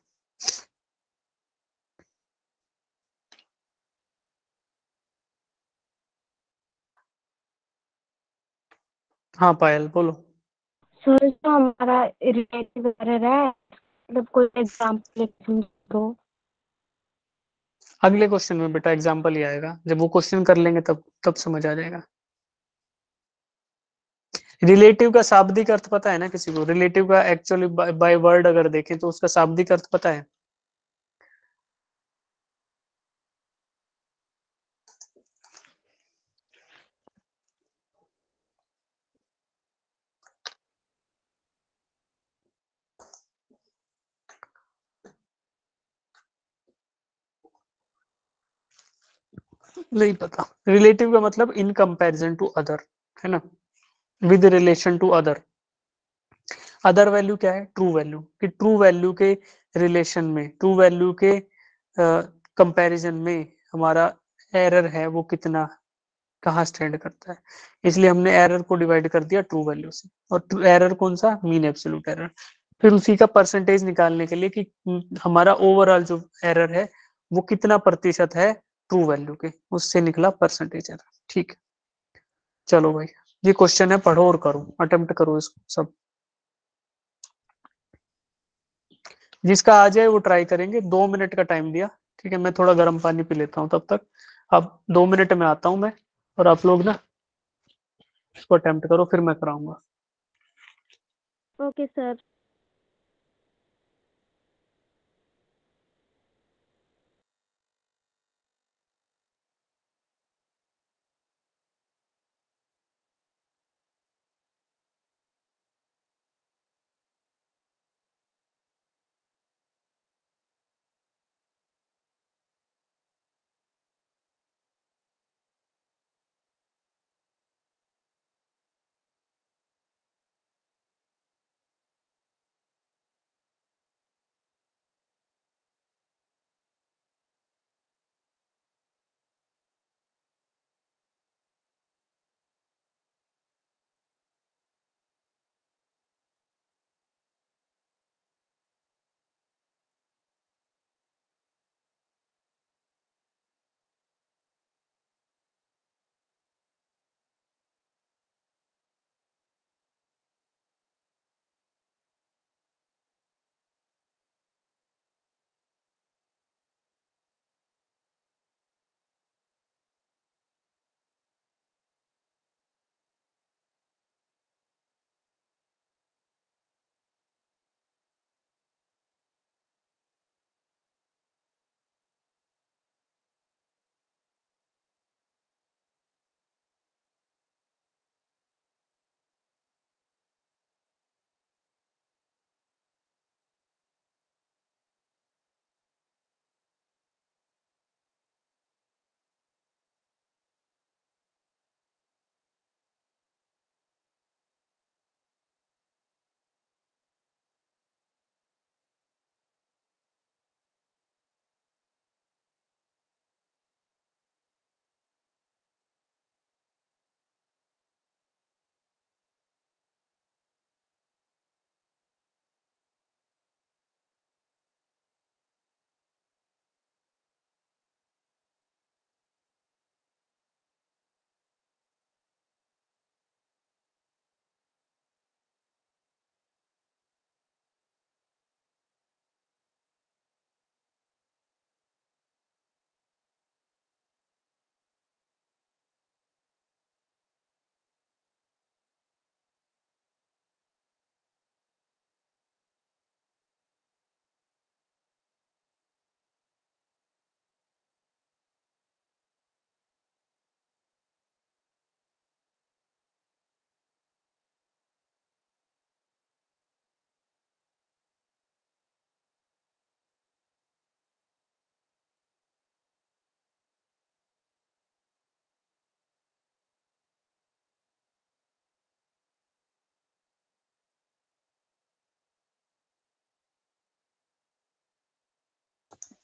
हाँ पायल बोलो। सर जो हमारा रिलेटिव एरर है, मतलब कोई एग्जांपल दो। अगले क्वेश्चन में बेटा एग्जांपल ही आएगा, जब वो क्वेश्चन कर लेंगे तब तब समझ आ जाएगा। रिलेटिव का शाब्दिक अर्थ पता है ना किसी को? रिलेटिव का एक्चुअली बाय वर्ड अगर देखें तो उसका शाब्दिक अर्थ पता है? नहीं पता। रिलेटिव का मतलब इन कंपैरिजन टू अदर, है ना, with relation to other. Other value क्या है? ट्रू वैल्यू, कि ट्रू वैल्यू के रिलेशन में, ट्रू वैल्यू के कंपैरिजन में हमारा एरर है वो कितना, कहाँ स्टैंड करता है। इसलिए हमने एरर को डिवाइड कर दिया ट्रू वैल्यू से, और एरर कौन सा? Mean absolute error. फिर उसी का परसेंटेज निकालने के लिए कि हमारा ओवरऑल जो एरर है वो कितना प्रतिशत है ट्रू वैल्यू के, उससे निकला परसेंटेज एरर। ठीक है, चलो भाई ये क्वेश्चन है, पढ़ो और करो, अटेम्प्ट करो इसको सब। जिसका आ जाए वो ट्राई करेंगे। 2 मिनट का टाइम दिया, ठीक है, मैं थोड़ा गर्म पानी पी लेता हूँ तब तक। अब 2 मिनट में आता हूँ मैं, और आप लोग ना इसको अटेम्प्ट करो, फिर मैं कराऊंगा। Okay sir.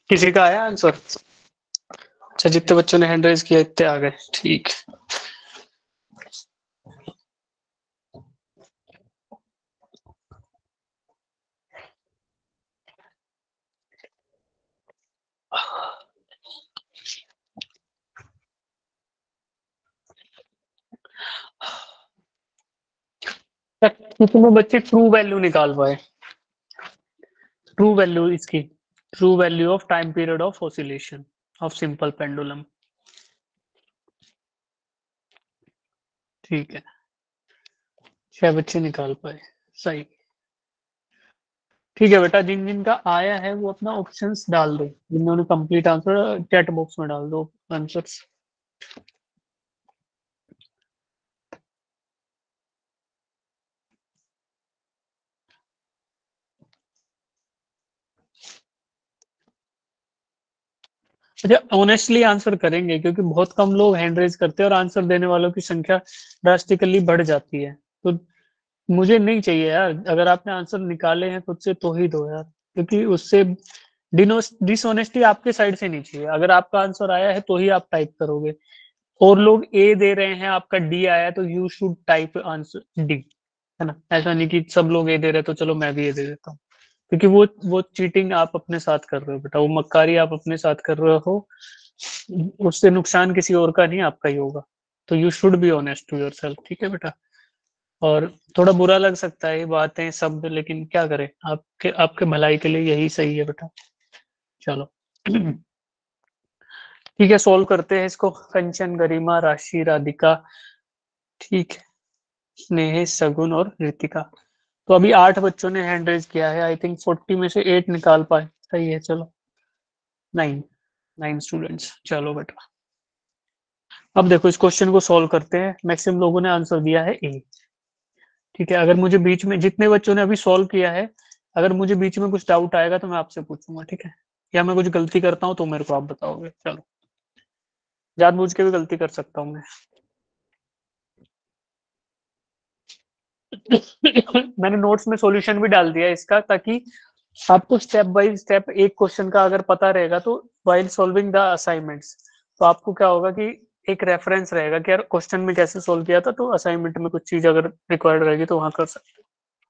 किसी का आया आंसर? अच्छा, जितने बच्चों ने हैंड रेज किया इतने आ गए, ठीक। कितने बच्चे ट्रू वैल्यू निकाल पाए? ट्रू वैल्यू इसकी, true value of time period of oscillation of simple pendulum. ठीक है, 6 बच्चे निकाल पाए, सही। ठीक है बेटा, जिन जिन का आया है वो अपना ऑप्शंस डाल दो, जिन्होंने कंप्लीट आंसर चैट बॉक्स में डाल दो आंसर्स। अच्छा, ऑनेस्टली आंसर करेंगे क्योंकि बहुत कम लोग हैंड रेज करते हैं और आंसर देने वालों की संख्या ड्रास्टिकली बढ़ जाती है। तो मुझे नहीं चाहिए यार, अगर आपने आंसर निकाले हैं खुद से तो ही दो यार, क्योंकि उससे डिसऑनेस्टी आपके साइड से नहीं चाहिए। अगर आपका आंसर आया है तो ही आप टाइप करोगे, और लोग ए दे रहे हैं, आपका डी आया तो you should type answer D, है ना। ऐसा नहीं कि सब लोग ए दे रहे तो चलो मैं भी ए दे देता हूँ, क्योंकि वो चीटिंग आप अपने साथ कर रहे हो बेटा, वो मक्कारी आप अपने साथ कर रहे हो, उससे नुकसान किसी और का नहीं, आपका ही होगा। तो you should be honest to yourself, ठीक है बेटा। और थोड़ा बुरा लग सकता है ये बातें शब्द, लेकिन क्या करें, आपके आपके भलाई के लिए यही सही है बेटा। चलो ठीक है, सॉल्व करते हैं इसको। कंचन, गरिमा, राशि, राधिका, ठीक है, स्नेह, सगुन और रितिका। तो अभी 8 बच्चों ने हैंड रेज किया है, आई थिंक 40 में से 8 निकाल पाए, सही है। चलो 9 स्टूडेंट्स, चलो बेटा। अब देखो इस क्वेश्चन को सॉल्व करते हैं। मैक्सिमम लोगों ने आंसर दिया है ए, ठीक है। अगर मुझे बीच में, जितने बच्चों ने अभी सॉल्व किया है, अगर मुझे बीच में कुछ डाउट आएगा तो मैं आपसे पूछूंगा, ठीक है, या मैं कुछ गलती करता हूँ तो मेरे को आप बताओगे। चलो, जानबूझ के भी गलती कर सकता हूँ मैं मैंने नोट्स में सॉल्यूशन भी डाल दिया है इसका, ताकि आपको स्टेप बाय स्टेप एक क्वेश्चन का अगर पता रहेगा तो वाइल सॉल्विंग द असाइनमेंट्स, तो आपको क्या होगा कि एक रेफरेंस रहेगा कि यार क्वेश्चन में कैसे सॉल्व किया था, तो असाइनमेंट में कुछ चीज अगर रिक्वायर्ड रहेगी तो वहां कर सकते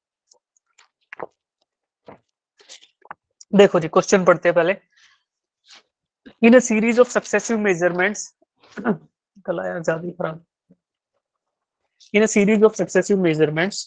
हो। देखो जी, क्वेश्चन पढ़ते हैं पहले। In a series of successive measurements कल आया ज्यादा खराब। In a series of successive measurements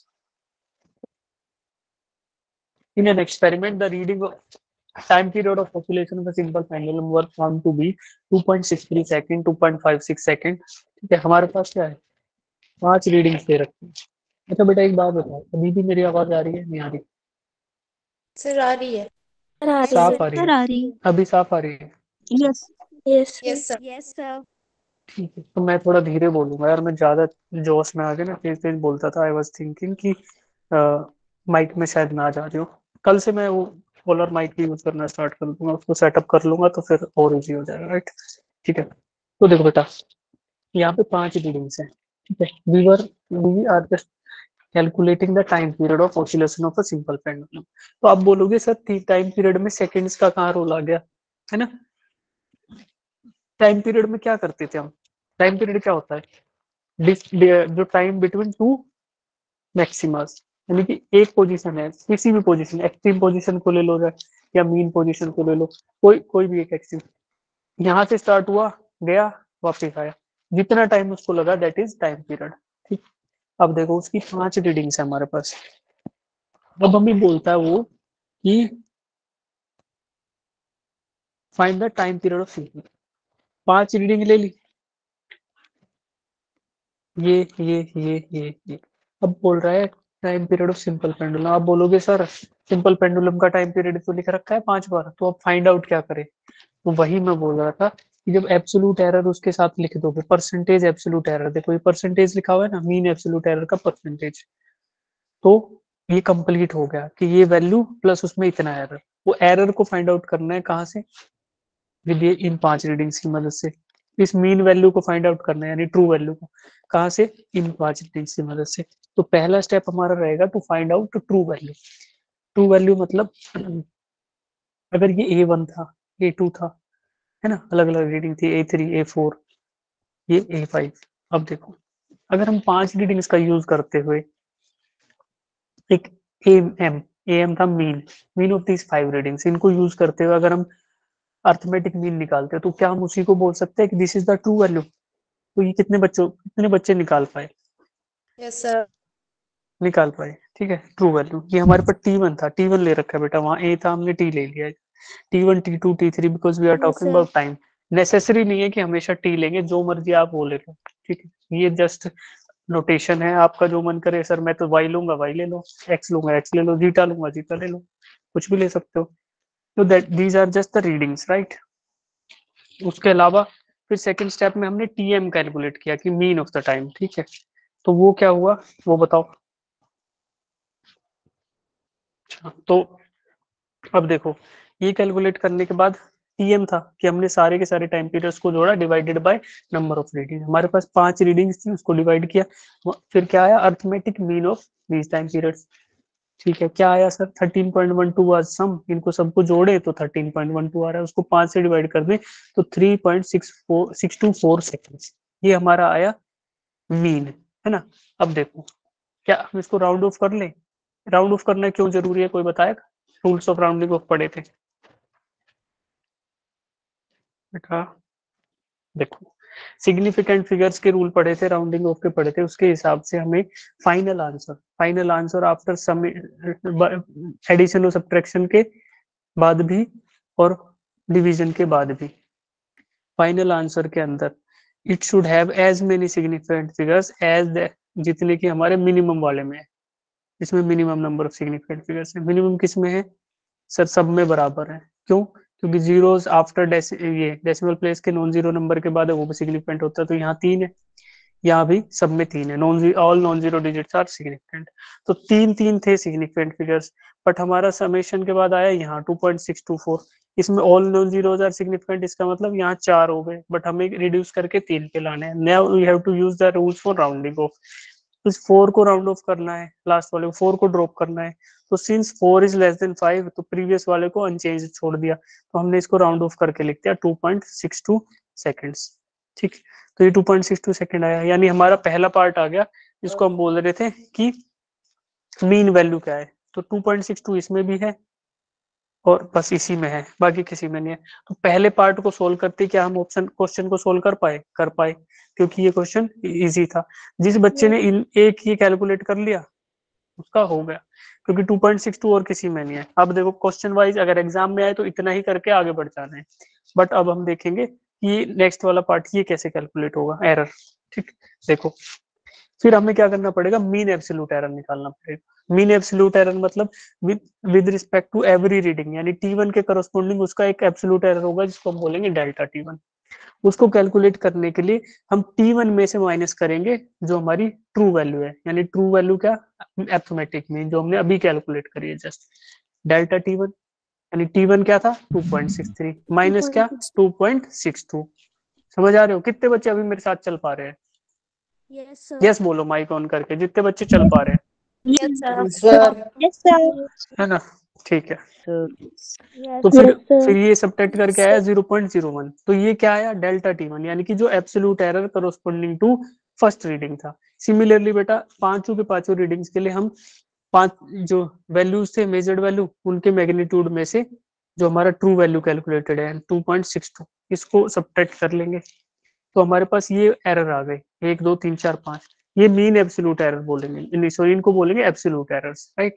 in an experiment, the reading of time period of oscillation of a simple pendulum were found to be 2.63 second, 2.56 second. ठीक है, हमारे पास क्या है, 5 readings दे रखी है। अच्छा बेटा एक बात बताओ, अभी भी मेरी आवाज आ रही है, नहीं आ रही? सर आ रही है। साफ आ रही है? अभी साफ आ रही है? Yes yes sir. Yes sir. ठीक है, तो मैं थोड़ा धीरे बोलूंगा यार, मैं ज्यादा जोश में आके ना तेज तेज बोलता था। आई वाज थिंकिंग कि माइक में शायद ना जा रही हो। कल से मैं वो पोलर माइक यूज करना स्टार्ट कर दूंगा, उसको सेटअप कर लूंगा तो फिर और इजी हो जाएगा, राइट। ठीक है, तो देखो बेटा, यहाँ पे 5 रीडिंग्स हैं, ठीक है। We are just calculating the time period of oscillation of a simple pendulum. तो आप बोलोगे सर टाइम पीरियड में सेकंड्स का कहाँ रोल आ गया, है ना। टाइम पीरियड में क्या करते थे हम, टाइम पीरियड क्या होता है, जो टाइम बिटवीन टू मैक्सिमास, यानी कि एक पोजीशन है, किसी भी पोजीशन, एक्सट्रीम पोजीशन को ले लो या मीन पोजीशन को ले लो, कोई कोई भी एक एक्सट्रीम, यहाँ से स्टार्ट हुआ, गया, वापस आया, जितना टाइम उसको लगा दैट इज टाइम पीरियड, ठीक। अब देखो उसकी 5 रीडिंग्स है हमारे पास। अब हमें बोलता है वो कि find the time period of simple. 5 reading ले ली, ये अब बोल रहा है time period of simple pendulum. आप बोलोगे सर सिंपल पेंडुलम का टाइम पीरियड तो लिख रखा है 5 बार, तो अब फाइंड आउट क्या करें। तो वही मैं बोल रहा था कि जब एब्सोल्यूट एरर उसके साथ लिख दोगे, परसेंटेज एब्सोल्यूट एरर, देखो ये परसेंटेज लिखा हुआ है ना, मीन एब्सोल्यूट एरर का परसेंटेज, तो ये कंप्लीट हो गया कि ये वैल्यू प्लस उसमें इतना एरर। वो एरर को फाइंड आउट करना है कहाँ से, विद इन 5 रीडिंग्स की मदद से। इस मीन वैल्यू को फाइंड आउट करना है, यानी ट्रू वैल्यू को, कहाँ से, इन 5 रीडिंग्स की मदद से। तो पहला स्टेप हमारा रहेगा to find out true value. True value मतलब अगर ये A1 था, A2 था, है ना, अलग अलग रीडिंग थी, A3, A4, ये A5। अब देखो अगर हम 5 रीडिंग्स का यूज करते हुए एक AM था मीन ऑफ दीज 5 रीडिंग्स, इनको यूज करते हुए अगर हम अर्थमेटिक मीन निकालते हैं तो क्या हम उसी को बोल सकते हैं कि this is the true value? तो ये कितने बच्चे निकाल पाए? Yes, sir. निकाल पाए, ठीक है। ट्रू वैल्यू ये हमारे पास T1 था, T1 ले रखा है बेटा, वहाँ A था, हमने T ले लिया है। T1, T2, T3 because we are Yes, talking sir. About time. Necessary नहीं है कि हमेशा T लेंगे, जो मर्जी आप वो ले लो, ठीक है। ये जस्ट नोटेशन है, आपका जो मन करे, सर मैं तो Y लूंगा Y ले लो, X लूंगा X ले लो, जीटा लूंगा जीटा ले लो, कुछ भी ले सकते हो। तो that these are just the readings, right. उसके अलावा फिर सेकंड स्टेप में हमने TM कैलकुलेट किया कि मीन ऑफ द टाइम, ठीक है। तो वो क्या हुआ वो बताओ। अच्छा, तो अब देखो ये कैलकुलेट करने के बाद TM था कि हमने सारे के सारे टाइम पीरियड्स को जोड़ा divided by number of reading. हमारे पास 5 रीडिंग्स थी, उसको डिवाइड किया, फिर क्या आया, arithmetic mean of these time periods, ठीक है। क्या आया सर, 13.12 वाज सम, इनको सबको जोड़े तो 13.12 आ रहा है, उसको 5 से डिवाइड कर दें तो 3.624 सेकेंड्स, ये हमारा आया मीन, है ना। अब देखो क्या हम इसको राउंड ऑफ कर लें? राउंड ऑफ करना क्यों जरूरी है, कोई बताएगा? रूल्स ऑफ राउंडिंग ऑफ पढ़े थे बेटा, देखो सिग्निफिकेंट फिगर्स के रूल पढ़े थे, राउंडिंग ऑफ के पढ़े थे, उसके हिसाब से हमें final answer after some addition और सब्ट्रैक्शन के बाद भी और डिवीजन के बाद भी, फाइनल आंसर के अंदर it should have as many significant figures as, जितने की हमारे मिनिमम वाले में है। इसमें minimum number of significant figures है। मिनिमम किस में है सर? सब में बराबर है। क्यों? क्योंकि जीरोस आफ्टर ये डेसिमल प्लेस के नॉन जीरो नंबर के बाद है, वो भी सिग्निफिकेंट होता है, तो यहाँ 3 है, यहाँ भी सब में 3 है, all non zero digits are significant. तो 3 3 थे सिग्निफिकेंट फिगर्स, बट हमारा समेशन के बाद आया यहाँ 2.624, इसमें all non zero are significant, इसका मतलब यहाँ 4 हो गए, बट हमें रिड्यूस करके 3 पे लाने हैं। Now we have to use the rules for rounding off. इस 4 को राउंड ऑफ करना है, लास्ट वाले को 4 को ड्रॉप करना है, तो सिंस 4 इज लेस देन 5 तो प्रीवियस वाले को अनचेंज छोड़ दिया, तो हमने इसको राउंड ऑफ करके लिख दिया 2.62 सेकेंड्स, ठीक। तो ये 2.62 सेकेंड आया, यानी हमारा पहला पार्ट आ गया, जिसको हम बोल रहे थे कि मीन वैल्यू क्या है। तो 2.62 इसमें भी है और बस इसी में है, बाकी किसी में नहीं है। तो पहले पार्ट को सोल्व करते क्या हम ऑप्शन क्वेश्चन को सोल्व कर पाए, क्योंकि ये क्वेश्चन इजी था। जिस बच्चे ने इन एक ही कैलकुलेट कर लिया उसका हो गया, क्योंकि 2.62 और किसी में नहीं है। अब देखो क्वेश्चन वाइज अगर एग्जाम में आए तो इतना ही करके आगे बढ़ जाना है, बट अब हम देखेंगे कि नेक्स्ट वाला पार्ट ये कैसे कैलकुलेट होगा, एरर, ठीक। देखो फिर हमें क्या करना पड़ेगा, मीन एब्सोल्यूट एरर निकालना पड़ेगा। मीन एब्सोल्यूट एरर मतलब with respect to every reading, यानी T1 के करस्पॉन्डिंग उसका एक एब्सोल्यूट एरर होगा, जिसको हम बोलेंगे डेल्टा T1। उसको कैलकुलेट करने के लिए हम T1 में से माइनस करेंगे जो हमारी ट्रू वैल्यू है, यानी ट्रू वैल्यू क्या, अर्थमेटिक मीन जो हमने अभी कैलकुलेट करी है जस्ट, डेल्टा T1, यानी T1 क्या था 2.63 माइनस क्या 2.62। समझ आ रहे हो? कितने बच्चे अभी मेरे साथ चल पा रहे हैं? Yes, sir. यस बोलो माइक ऑन करके, जितने बच्चे चल पा रहे हैं, Yes, sir. Sir Yes, sir. है ना, ठीक है। Yes, तो फिर ये सब्ट्रैक्ट करके आया sir. 0.01, तो ये क्या आया डेल्टा T1, यानी कि जो absolute error corresponding to first reading था। सिमिलरली बेटा पांचों के पांचों रीडिंग्स के लिए हम 5 जो वैल्यूज थे मेजर्ड वैल्यू, उनके मैग्नीट्यूड में से जो हमारा ट्रू वैल्यू कैलकुलेटेड है 2.62, इसको सब्ट्रैक्ट कर लेंगे, तो हमारे पास ये एरर आ गए 1 2 3 4 5, ये मीन एब्सोल्यूट एरर बोलेंगे, सॉरी इनको बोलेंगे एब्सोल्यूट एरर्स, राइट।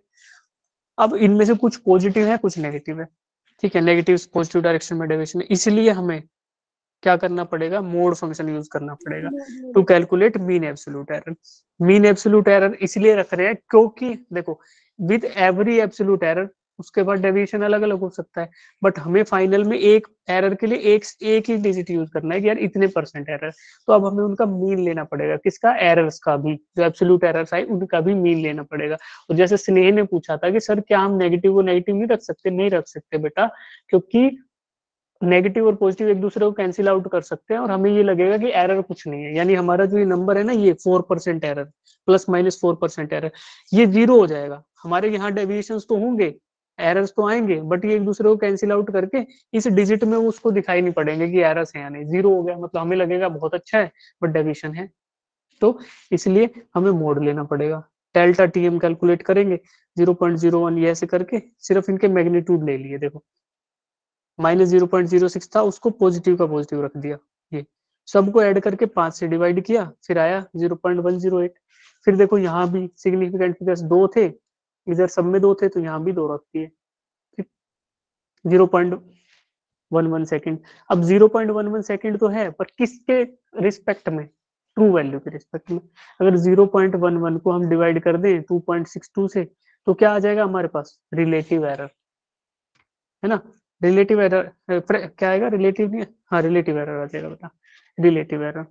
अब इनमें से कुछ पॉजिटिव है कुछ नेगेटिव है, ठीक है, नेगेटिव पॉजिटिव डायरेक्शन में डेविएशन है, इसलिए हमें क्या करना पड़ेगा, मोड फंक्शन यूज करना पड़ेगा to calculate mean absolute error. Mean absolute error इसलिए रख रहे हैं क्योंकि देखो विद एवरी एब्सोल्यूट एरर उसके बाद डेविएशन अलग अलग हो सकता है, बट हमें फाइनल में एक एरर के लिए एक ही डिजिट यूज करना है कि यार इतने परसेंट एरर, तो अब हमें उनका मीन लेना पड़ेगा, किसका, एरर्स का भी, जो एब्सोल्यूट एरर्स आए उनका भी मीन लेना पड़ेगा। और जैसे स्नेह ने पूछा था कि सर क्या हम नेगेटिव को नेगेटिव नहीं रख सकते, नहीं रख सकते बेटा, क्योंकि नेगेटिव और पॉजिटिव एक दूसरे को कैंसिल आउट कर सकते हैं और हमें ये लगेगा कि एरर कुछ नहीं है, यानी हमारा जो ये नंबर है ना, ये 4% एरर प्लस माइनस 4% एरर, ये जीरो हो जाएगा। हमारे यहाँ डेविएशन तो होंगे एरर्स तो आएंगे बट ये एक दूसरे को कैंसिल आउट करके इस डिजिट में वो उसको दिखाई नहीं पड़ेंगे कि एरर्स है या नहीं। 0 हो गया मतलब हमें लगेगा बहुत अच्छा है बट डेविएशन है, तो इसलिए हमें मोड लेना पड़ेगा। डेल्टा टी हम कैलकुलेट करेंगे 0.01 ये ऐसे करके, सिर्फ इनके मैग्नीट्यूड ले लिए। देखो -0.06 था, उसको पॉजिटिव का पॉजिटिव रख दिया, ये सबको ऐड करके 5 से डिवाइड किया, फिर आया 0.108। फिर देखो यहाँ भी सिग्निफिकेंट फिगर्स 2 थे, इधर सब में 2 थे तो यहाँ भी 2 रख दिए। 0.11 सेकेंड। अब 0.11 सेकेंड तो है पर किसके रिस्पेक्ट में? ट्रू वैल्यू के रिस्पेक्ट में। अगर 0.11 को हम डिवाइड कर दें 2.62 से तो क्या आ जाएगा हमारे पास? रिलेटिव एरर, है ना। रिलेटिव एरर क्या आएगा? रिलेटिव नहीं, हाँ रिलेटिव एरर आ जाएगा बेटा, रिलेटिव एरर।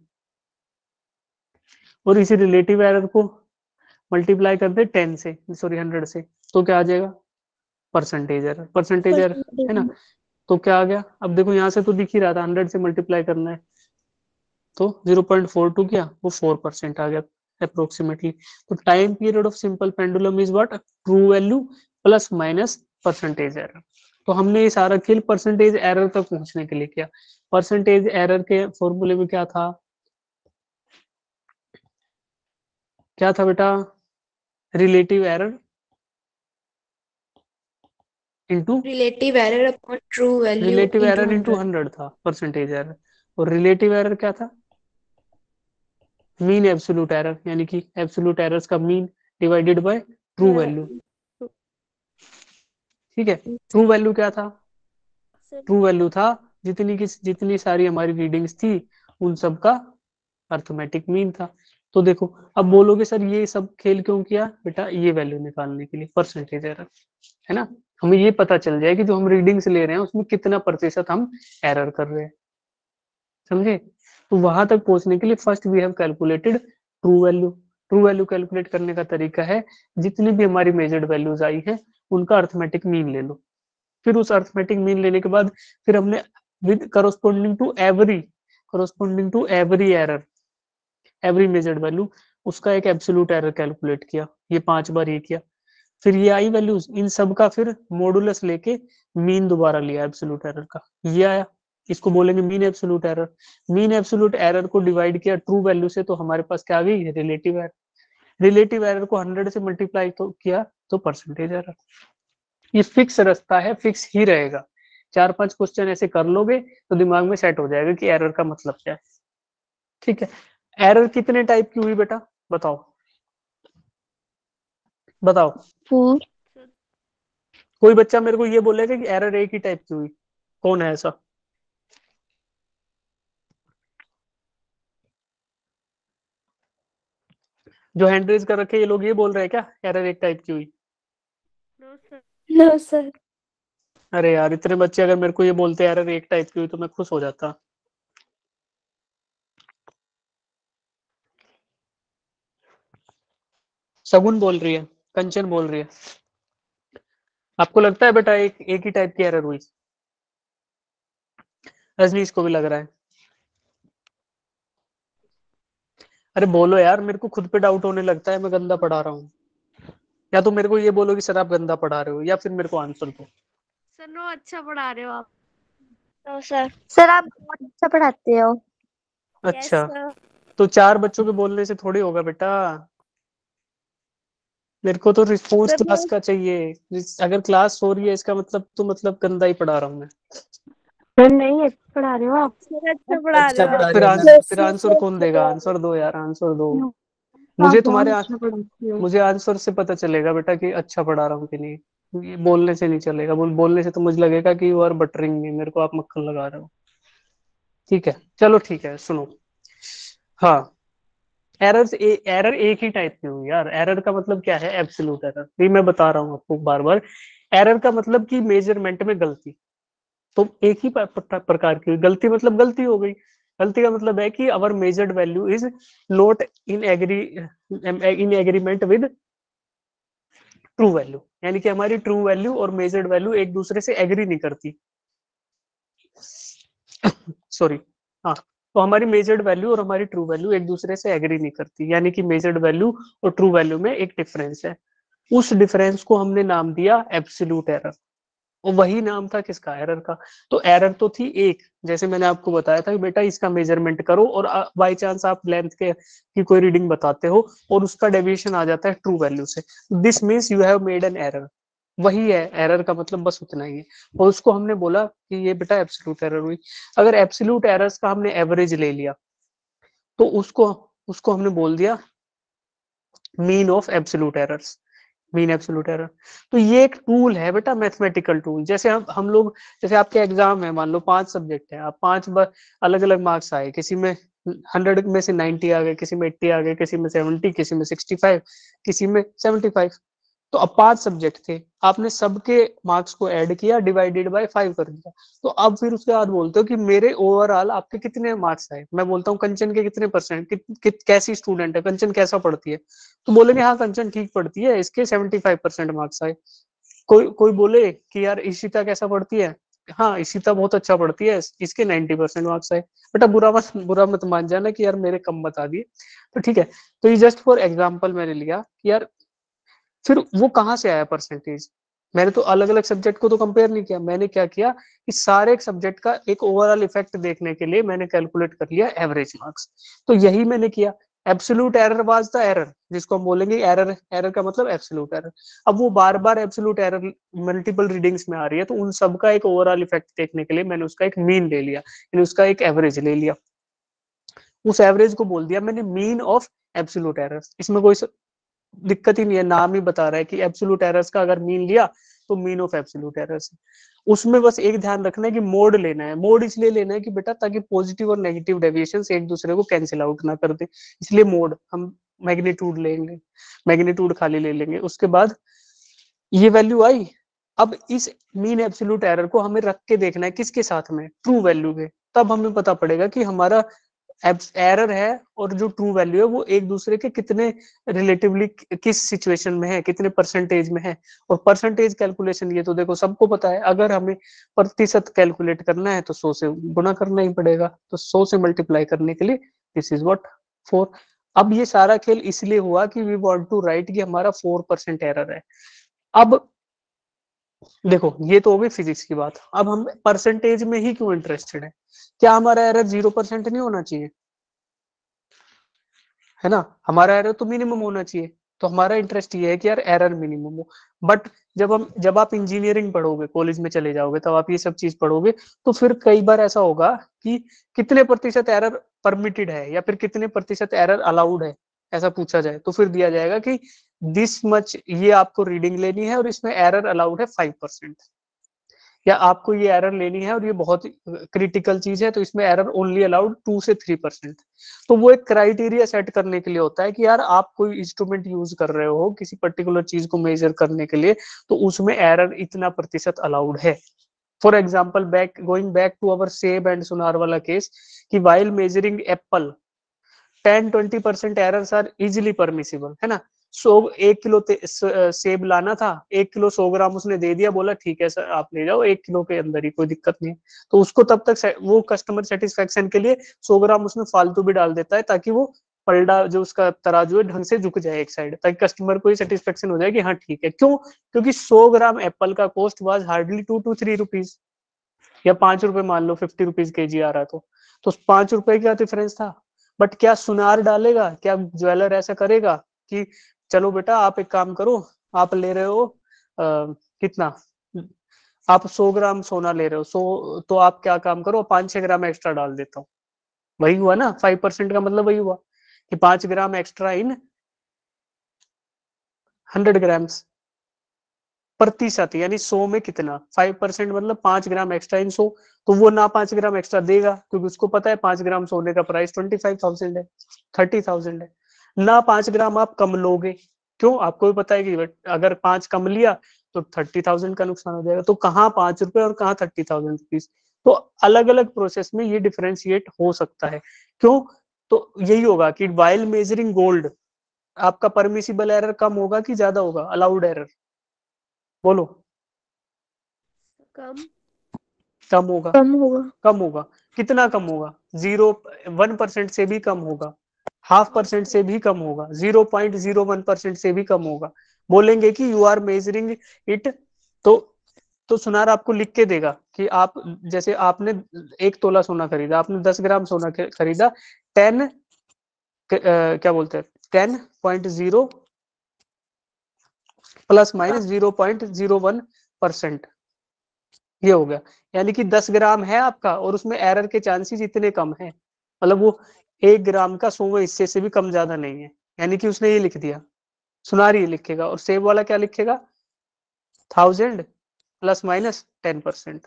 और इसी रिलेटिव एरर को मल्टीप्लाई कर दे 10 से, सॉरी 100 से, तो क्या आ जाएगा? Percentage error. परसेंटेज एरर, है ना। तो क्या आ गया? अब देखो यहाँ से तो दिख ही रहा था 100 से मल्टीप्लाई करना है, तो 0.42 किया, वो 4% आ गया अप्रोक्सीमेटली। तो time period of simple pendulum is what? True value plus minus percentage error. तो हमने ये सारा खेल परसेंटेज एरर तक पहुंचने के लिए किया। परसेंटेज एरर के फॉर्मूले में क्या था? क्या था बेटा? Relative error into Relative error upon true value relative into error into 100. 100 था परसेंटेज एरर। और रिलेटिव एरर क्या था? मीन एब्सोल्यूट एरर, यानी कि एब्सोल्यूट एरर्स का mean divided by true value. ठीक है, ट्रू वैल्यू क्या था? ट्रू वैल्यू था जितनी सारी हमारी रीडिंग्स थी उन सब का अर्थमेटिक मीन था। तो देखो अब बोलोगे सर ये सब खेल क्यों किया? बेटा ये वैल्यू निकालने के लिए, परसेंटेज एरर, है ना। हमें ये पता चल जाए कि जो हम रीडिंग्स ले रहे हैं उसमें कितना प्रतिशत हम एरर कर रहे हैं, समझे। तो वहां तक पहुंचने के लिए first we have calculated true value. True value calculate करने का तरीका है जितनी भी हमारी मेजर्ड वैल्यूज आई है उनका अर्थमेटिक मीन ले लो। फिर उस अर्थमेटिक मीन लेने के बाद फिर हमने with corresponding to every error, every measured value, उसका एक एब्सोल्यूट एरर कैलकुलेट किया। ये 5 बार ये किया। फिर ये आई वैल्यूज, इन सब का फिर मॉडुलस लेके मीन दोबारा लिया एब्सोल्यूट एरर का, ये आया। इसको बोलेंगे mean absolute error. Mean absolute error को डिवाइड किया ट्रू वैल्यू से, तो हमारे पास क्या आ गई? Relative error. रिलेटिव एरर को 100 से मल्टीप्लाई तो किया तो परसेंटेज एरर। ये फिक्स रास्ता है, फिक्स ही रहेगा। 4-5 क्वेश्चन ऐसे कर लोगे तो दिमाग में सेट हो जाएगा कि एरर का मतलब क्या है। ठीक है, एरर कितने टाइप की हुई बेटा? बताओ बताओ। कोई बच्चा मेरे को ये बोलेगा कि एरर एक ही टाइप की हुई? कौन है ऐसा? जो हैंड रेज कर रखे ये लोग ये बोल रहे हैं क्या एरर एक टाइप की हुई? No sir. अरे यार इतने बच्चे अगर मेरे को ये बोलते एरर एक टाइप की हुई तो मैं खुश हो जाता। शगुन बोल रही है, कंचन बोल रही है। आपको लगता है बेटा एक ही टाइप की एरर हुई? रजनीश को भी लग रहा है। अरे बोलो यार, मेरे को खुद पे डाउट होने लगता है मैं गंदा पढ़ा रहा हूँ। या तो मेरे को ये बोलो कि सर आप गंदा पढ़ा रहे हो, या फिर मेरे को आंसर दो। सर नो अच्छा पढ़ा रहे हो आप। No sir. सर आप बहुत अच्छा पढ़ाते हो। अच्छा Yes, sir. तो 4 बच्चों के बोलने से थोड़ी होगा बेटा, मेरे को तो रिस्पॉन्स सर क्लास का चाहिए। अगर क्लास हो रही है इसका मतलब तो मतलब गंदा ही पढ़ा रहा हूँ मैं। सर नहीं अच्छे पढ़ा रहे हो आप। सर अच्छा पढ़ा रहे हो आप। फिर आंसर कौन देगा? आंसर दो यार, आंसर दो। आप मुझे बहुत तुम्हारे अच्छा पढ़ाते हो। मुझे आंसर से पता चलेगा बेटा कि अच्छा पढ़ा रहा हूँ कि नहीं। ये बोलने से नहीं चलेगा, बोलने से तो मुझे लगेगा कि यू आर बटरिंग में, मेरे को आप मक्खन लगा रहे हो। ठीक है चलो ठीक है सुनो। हाँ, एरर एक ही टाइप की हुई यार। एरर का मतलब क्या है? Absolute error. ये मैं बता रहा हूँ आपको बार बार। एरर का मतलब कि मेजरमेंट में गलती। तो एक ही प्रकार की गलती, मतलब गलती हो गई। गलती का मतलब है कि our measured value is not in agreement with true value, यानी कि हमारी ट्रू वैल्यू और मेजर्ड वैल्यू एक दूसरे से एग्री नहीं करती। सॉरी, हाँ। तो हमारी मेजर्ड वैल्यू और हमारी ट्रू वैल्यू एक दूसरे से एग्री नहीं करती, यानी कि मेजर्ड वैल्यू और ट्रू वैल्यू में एक डिफरेंस है। उस डिफरेंस को हमने नाम दिया एब्सोल्यूट एरर, और वही नाम था किसका, एरर का। तो एरर तो थी एक, जैसे मैंने आपको बताया था कि बेटा इसका मेजरमेंट करो और बाई चांस आप लेंथ के की कोई रीडिंग बताते हो और उसका डेविएशन आ जाता है ट्रू वैल्यू से, this means you have made an error. वही है एरर का मतलब, बस उतना ही है। और उसको हमने बोला कि ये बेटा एब्सोल्यूट एरर हुई। अगर एब्सोल्यूट एरर्स का हमने एवरेज ले लिया तो उसको उसको हमने बोल दिया mean of absolute errors, mean absolute error. तो ये एक टूल है बेटा, मैथमेटिकल टूल। जैसे हम लोग, जैसे आपके एग्जाम है, मान लो 5 सब्जेक्ट है, आप 5 बार अलग अलग मार्क्स आए, किसी में 100 में से 90 आ गए, किसी में 80 आ गए, किसी में 70, किसी में 65, किसी में 75। तो अब 5 सब्जेक्ट थे, आपने सबके मार्क्स को ऐड किया, डिवाइडेड बाय 5 कर दिया। तो अब फिर उसके बाद बोलते हो कि मेरे ओवरऑल आपके कितने मार्क्स आए। मैं बोलता हूँ कंचन के कितने परसेंट, कैसी स्टूडेंट है कंचन, कैसा पढ़ती है, तो बोलेंगे हाँ कंचन ठीक पढ़ती है, इसके 75% मार्क्स आए। कोई कोई बोले कि यार इशिता कैसा पढ़ती है, हाँ इशिता बहुत अच्छा पढ़ती है, इसके 90% मार्क्स आए। बेटा बुरा मत मान जाना कि यार मेरे कम बता दिए, तो ठीक है। तो ये जस्ट फॉर एग्जाम्पल मैंने लिया कि यार फिर वो कहाँ से आया परसेंटेज। मैंने तो अलग अलग सब्जेक्ट को तो कंपेयर नहीं किया, मैंने क्या किया कि सारे सब्जेक्ट का एक ओवरऑल इफेक्ट देखने के लिए मैंने कैलकुलेट कर लिया एवरेज मार्क्स। तो यही मैंने किया। Absolute error was the error, जिसको हम बोलेंगे एरर, एरर का मतलब एब्सोल्यूट एरर। अब वो बार बार एब्सोल्यूट एरर मल्टीपल रीडिंग्स में आ रही है, तो उन सब का एक ओवरऑल इफेक्ट देखने के लिए मैंने उसका एक मीन ले लिया, यानी उसका एक एवरेज ले लिया। उस एवरेज को बोल दिया मैंने मीन ऑफ एब्सोल्यूट एरर। इसमें कोई दिक्कत ही नहीं है, नाम ही बता रहा है कि एब्सोल्यूट एरर्स का अगर मीन लिया तो मीन ऑफ एब्सोल्यूट एरर्स। उसमें बस एक ध्यान रखना है कि मोड लेना है। मोड इसलिए लेना है कि बेटा ताकि पॉजिटिव और नेगेटिव डेविएशंस एक दूसरे को कैंसिल आउट ना कर दे, इसलिए मोड हम मैग्नीट्यूड लेंगे, मैग्नीट्यूड खाली ले लेंगे। उसके बाद ये वैल्यू आई। अब इस मीन एब्सोल्यूट एरर को हमें रख के देखना है किसके साथ में, ट्रू वैल्यू के, तब हमें पता पड़ेगा कि हमारा एरर है और जो ट्रू वैल्यू है वो एक दूसरे के कितने रिलेटिवली किस सिचुएशन में है, कितने परसेंटेज में है। और परसेंटेज कैलकुलेशन ये तो देखो सबको पता है, अगर हमें प्रतिशत कैलकुलेट करना है तो 100 से गुना करना ही पड़ेगा, तो 100 से मल्टीप्लाई करने के लिए दिस इज व्हाट 4। अब ये सारा खेल इसलिए हुआ कि वी वांट टू राइट कि हमारा 4% एरर है। अब देखो ये तो हो गई फिजिक्स की बात, अब हम परसेंटेज में ही क्यों इंटरेस्टेड है। क्या हमारा एरर 0% नहीं होना चाहिए, है ना, हमारा एरर तो मिनिमम होना चाहिए। तो हमारा इंटरेस्ट ये है कि यार एरर मिनिमम हो। बट जब आप इंजीनियरिंग पढ़ोगे, कॉलेज में चले जाओगे, तब आप ये सब चीज पढ़ोगे, तो फिर कई बार ऐसा होगा कि कितने प्रतिशत एरर परमिटेड है या फिर कितने प्रतिशत एरर अलाउड है, ऐसा पूछा जाए तो फिर दिया जाएगा कि दिस मच ये आपको रीडिंग लेनी है और इसमें एरर अलाउड है 5%, या आपको ये एरर लेनी है और ये बहुत क्रिटिकल चीज है तो इसमें एरर ओनली अलाउड 2 से 3%। तो वो एक क्राइटेरिया सेट करने के लिए होता है कि यार आप कोई इंस्ट्रूमेंट यूज कर रहे हो किसी पर्टिकुलर चीज को मेजर करने के लिए, तो उसमें एरर इतना प्रतिशत अलाउड है। For example going back to our सेब एंड सुनार वाला केस, कि while measuring apple 10-20% errors are easily permissible, है ना। 100 किलो सेब लाना था, 1 किलो 100 ग्राम उसने दे दिया, बोला ठीक है सर आप ले जाओ, 1 किलो के अंदर ही कोई दिक्कत नहीं है। तो उसको तब तक वो कस्टमर सेटिस्फेक्शन के लिए 100 ग्राम उसमें फालतू भी डाल देता है, ताकि वो पलड़ा जो उसका तराजू है ढंग से झुक जाए एक साइड, ताकि कस्टमर को सेटिस्फेक्शन हो जाए कि हाँ ठीक है। क्यों? क्योंकि 100 ग्राम एप्पल का cost was hardly 2 to 3 rupees, या 5 रुपए, मान लो 50 रुपीज केजी आ रहा है तो 5 रुपए का डिफरेंस था। बट क्या सुनार डालेगा, क्या ज्वेलर ऐसा करेगा कि चलो बेटा आप एक काम करो, आप ले रहे हो कितना, आप 100 ग्राम सोना ले रहे हो, तो आप क्या काम करो 5-6 ग्राम एक्स्ट्रा डाल देता हूँ। वही हुआ ना, 5% का मतलब वही हुआ कि 5 ग्राम एक्स्ट्रा इन 100 ग्राम्स, प्रतिशत यानी 100 में कितना, 5% मतलब 5 ग्राम एक्स्ट्रा इन 100। तो वो ना 5 ग्राम एक्स्ट्रा देगा क्योंकि उसको पता है 5 ग्राम सोने का प्राइस 25,000 है, 30,000 है। ना 5 ग्राम आप कम लोगे, क्यों, आपको भी पता है कि अगर 5 कम लिया तो 30,000 का नुकसान हो जाएगा। तो कहाँ 5 रुपए और कहाँ 30,000 रुपीज। तो अलग अलग प्रोसेस में ये डिफरेंशिएट हो सकता है। क्यों? तो यही होगा कि वाइल मेजरिंग गोल्ड आपका परमिसिबल एरर कम होगा कि ज्यादा होगा, अलाउड एरर बोलो। कम। कम होगा। कम होगा। कम होगा। कितना कम होगा? 1% से भी कम होगा। 0.5% से भी कम होगा, 0.01% से भी कम होगा। बोलेंगे कि यू आर मेजरिंग इट, तो सुनार आपको लिख के देगा कि आप, जैसे आपने 1 तोला सोना खरीदा, आपने 10 ग्राम सोना खरीदा, 10 क्या बोलते हैं 10.0 प्लस माइनस 0.01%, ये हो गया। यानी कि 10 ग्राम है आपका और उसमें एरर के चांसेस इतने कम है, मतलब वो 1 ग्राम का 100वें हिस्से से भी कम ज्यादा नहीं है। यानी कि उसने ये लिख दिया, सुनार ये लिखेगा, और सेव वाला क्या लिखेगा 1000 प्लस माइनस 10%,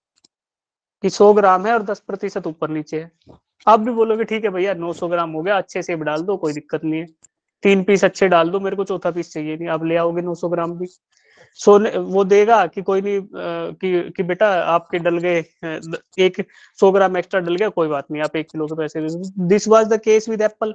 कि 100 ग्राम है और 10% ऊपर नीचे है। आप भी बोलोगे ठीक है भैया 900 ग्राम हो गया, अच्छे सेब डाल दो, कोई दिक्कत नहीं है, 3 पीस अच्छे डाल दो, मेरे को चौथा पीस चाहिए नहीं, आप ले आओगे 900 ग्राम भी। सोने वो देगा कि कोई नहीं, कि बेटा आपके डल गए, 100 ग्राम एक्स्ट्रा डल गया, कोई बात नहीं, आप 1 किलो के पैसे दे दो। This was the case with apple,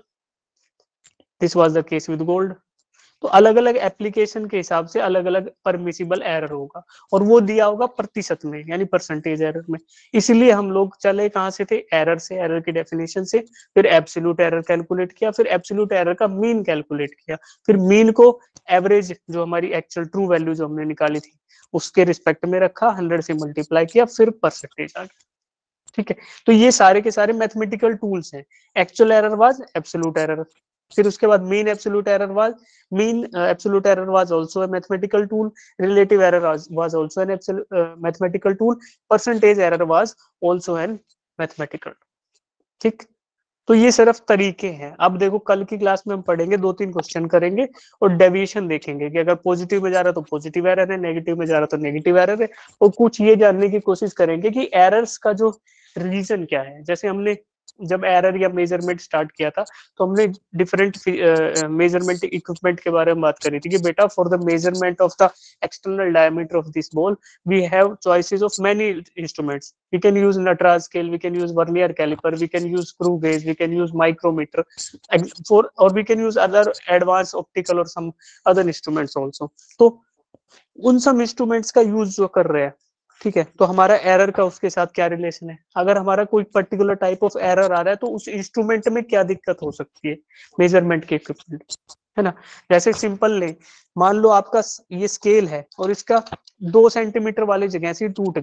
this was the case with gold. तो अलग अलग एप्लीकेशन के हिसाब से अलग अलग परमिसिबल एरर होगा, और वो दिया होगा प्रतिशत में, यानी परसेंटेज एरर में। इसलिए हम लोग चले कहाँ से थे, एरर से, एरर की डेफिनेशन से, फिर एब्सोल्यूट एरर कैलकुलेट किया, फिर एब्सोल्यूट एरर का मीन कैलकुलेट किया, फिर मीन को एवरेज जो हमारी एक्चुअल ट्रू वैल्यू जो हमने निकाली थी उसके रिस्पेक्ट में रखा, 100 से मल्टीप्लाई किया, फिर परसेंटेज आ गया। ठीक है, तो ये सारे के सारे मैथमेटिकल टूल्स हैं। Actual error was absolute error, फिर उसके बाद mean absolute error was, mean absolute error was also a mathematical tool, relative error was also an mathematical tool, percentage error was also an mathematical. ठीक, तो ये सिर्फ तरीके हैं। अब देखो कल की क्लास में हम पढ़ेंगे, 2-3 क्वेश्चन करेंगे और डेविएशन देखेंगे कि अगर पॉजिटिव में जा रहा है तो पॉजिटिव एरर है, नेगेटिव में जा रहा है तो नेगेटिव एरर है, और कुछ ये जानने की कोशिश करेंगे कि एरर्स का जो रीजन क्या है। जैसे हमने जब एरर या मेजरमेंट स्टार्ट किया था तो हमने डिफरेंट मेजरमेंट इक्विपमेंट के बारे में बात करी थी कि बेटा for the measurement of the external diameter of this ball we have choices of many instruments, we can use Nataraj scale, we can use vernier caliper, we can use screw gauge, we can use micrometer for, और we can use other advance optical और some other instruments also. तो उन सब instruments का use जो कर रहे हैं, ठीक है, तो हमारा एरर का उसके साथ क्या रिलेशन है, अगर हमारा कोई पर्टिकुलर टाइप ऑफ एरर आ रहा है तो उस इंस्ट्रूमेंट में क्या दिक्कत हो सकती है, मेजरमेंट के इक्विपमेंट, है ना। जैसे सिंपल ले, मान लो आपका ये स्केल है और इसका 2 सेंटीमीटर वाली जगह से टूट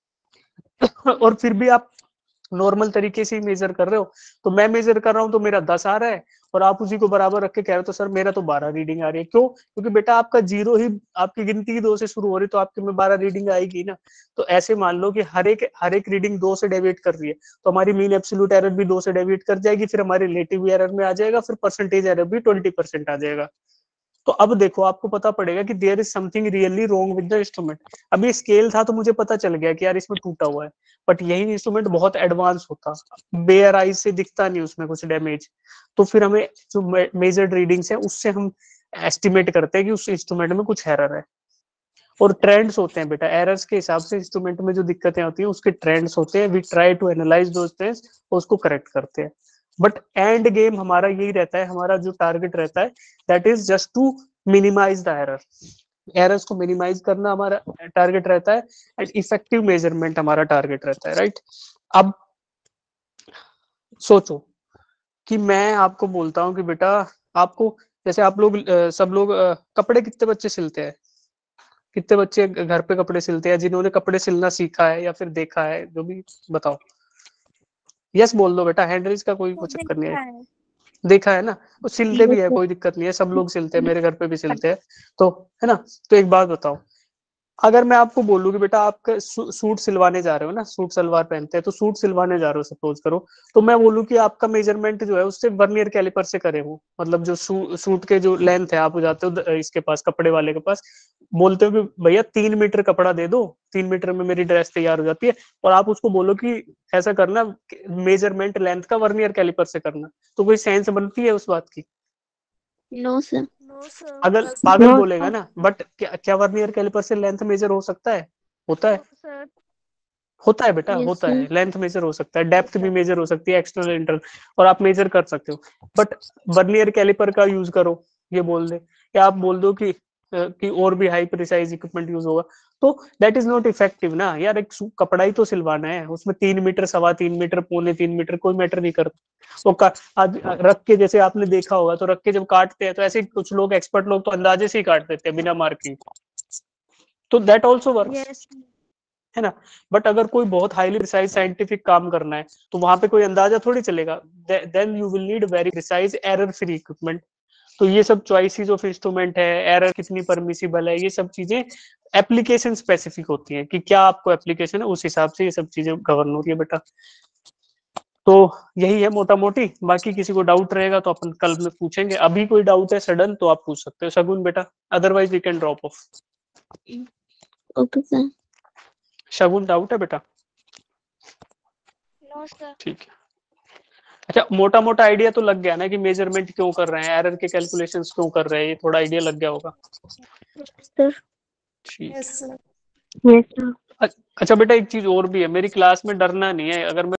गया और फिर भी आप नॉर्मल तरीके से ही मेजर कर रहे हो, तो मैं मेजर कर रहा हूं तो मेरा 10 आ रहा है और आप उसी को बराबर रख के कह रहे हो तो सर मेरा तो 12 रीडिंग आ रही है। क्यों? क्योंकि बेटा आपका 0 ही, आपकी गिनती ही 2 से शुरू हो रही, तो आपके में 12 रीडिंग आएगी ना। तो ऐसे मान लो कि हर एक रीडिंग 2 से डेविएट कर रही है, तो हमारी मीन एब्सोल्यूट एरर भी 2 से डेविएट कर जाएगी, फिर हमारी रिलेटिव एरर में आ जाएगा, फिर परसेंटेज एरर भी 20% आ जाएगा। तो अब देखो आपको पता पड़ेगा कि there is something really wrong with the instrument. अभी स्केल था तो मुझे पता चल गया कि यार इसमें टूटा हुआ है, बट यही इंस्ट्रूमेंट बहुत एडवांस होता, बेयर आइज से दिखता नहीं उसमें कुछ डैमेज, तो फिर हमें जो मेजर्ड रीडिंग्स है उससे हम एस्टिमेट करते हैं कि उस इंस्ट्रूमेंट में कुछ एरर है। और ट्रेंड्स होते हैं बेटा, एरर्स के हिसाब से इंस्ट्रूमेंट में जो दिक्कतें होती हैं उसके ट्रेंड्स होते हैं, we try to analyse those trends और उसको करेक्ट करते हैं। बट एंड गेम हमारा यही रहता है, हमारा जो टारगेट रहता है that is just to minimise the error, errors को मिनिमाइज करना हमारा टारगेट रहता है, एंड इफेक्टिव मेजरमेंट हमारा टारगेट रहता है, राइट। अब सोचो कि मैं आपको बोलता हूँ कि बेटा आपको, जैसे आप लोग सब लोग कपड़े कितने बच्चे सिलते हैं, कितने बच्चे घर पे कपड़े सिलते हैं, जिन्होंने कपड़े सिलना सीखा है या फिर देखा है, जो भी बताओ, यस बोल दो बेटा, हैंड रेज का कोई कुछ चक्कर नहीं है, देखा है ना, वो सिलते भी है, कोई दिक्कत नहीं है, सब लोग सिलते हैं, मेरे घर पे भी सिलते हैं, तो है ना। तो एक बात बताओ, अगर मैं आपको बोलूं कि बेटा आप सूट सिलवाने जा रहे हो ना, सूट सलवार पहनते हैं तो सूट सिलवाने जा रहे हो सपोज करो, तो मैं बोलूं कि आपका मेजरमेंट जो है उससे वर्नियर कैलिपर से करे हो, मतलब जो सूट के जो लेंथ है, आप जाते हो इसके पास, कपड़े वाले के पास, बोलते हो कि भैया 3 मीटर कपड़ा दे दो, 3 मीटर में मेरी ड्रेस तैयार हो जाती है, और आप उसको बोलो कि ऐसा करना, मेजरमेंट लेंथ का वर्नियर कैलिपर से करना, तो कोई सेंस बनती है उस बात की? No sir. अगर पागल No, बोलेगा ना, बट क्या वर्नियर कैलिपर से लेंथ मेजर हो सकता है? होता है, सर होता है बेटा, Yes, होता sir. है, लेंथ मेजर हो सकता है, डेप्थ भी मेजर हो सकती है, एक्सटर्नल इंटरनल, और आप मेजर कर सकते हो, बट वर्नियर कैलिपर का यूज करो, ये बोल दे, या आप बोल दो कि कि और भी हाई प्रिसाइज इक्विपमेंट यूज होगा, तो दैट इज नॉट इफेक्टिव ना यार। एक कपड़ा ही तो सिलवाना है, उसमें 3 मीटर, 3.25 मीटर, 3.25 मीटर कोई मैटर नहीं करता। वो आज रख के, जैसे आपने देखा होगा, तो रख के जब काटते हैं तो ऐसे कुछ लोग, एक्सपर्ट लोग तो अंदाजे से ही काट देते हैं बिना मार्किंग, तो दैट ऑल्सो वर्क्स, यस है ना। बट अगर कोई बहुत हाईली प्रिसाइज साइंटिफिक काम करना है तो वहां पे कोई अंदाजा थोड़ी चलेगा, then you will need very precise error free equipment. तो ये सब चॉइसेस ऑफ इंस्ट्रूमेंट है, एरर कितनी परमिसिबल है, ये सब चीजें एप्लीकेशन स्पेसिफिक होती हैं कि क्या आपको एप्लीकेशन है, उस हिसाब से ये सब चीजें गवर्न होती है बेटा। तो यही है मोटा मोटी, बाकी किसी को डाउट रहेगा तो अपन कल में पूछेंगे। अभी कोई डाउट है सडन तो आप पूछ सकते हो शगुन बेटा, otherwise we can drop off. Okay sir. Shagun doubt है बेटा? No sir. ठीक है। अच्छा, मोटा मोटा आइडिया तो लग गया ना कि मेजरमेंट क्यों कर रहे हैं, एरर के कैलकुलेशंस क्यों कर रहे हैं, ये थोड़ा आइडिया लग गया होगा। सर। ठीक। Yes, sir. Yes sir. अच्छा बेटा, एक चीज और भी है, मेरी क्लास में डरना नहीं है। अगर मैं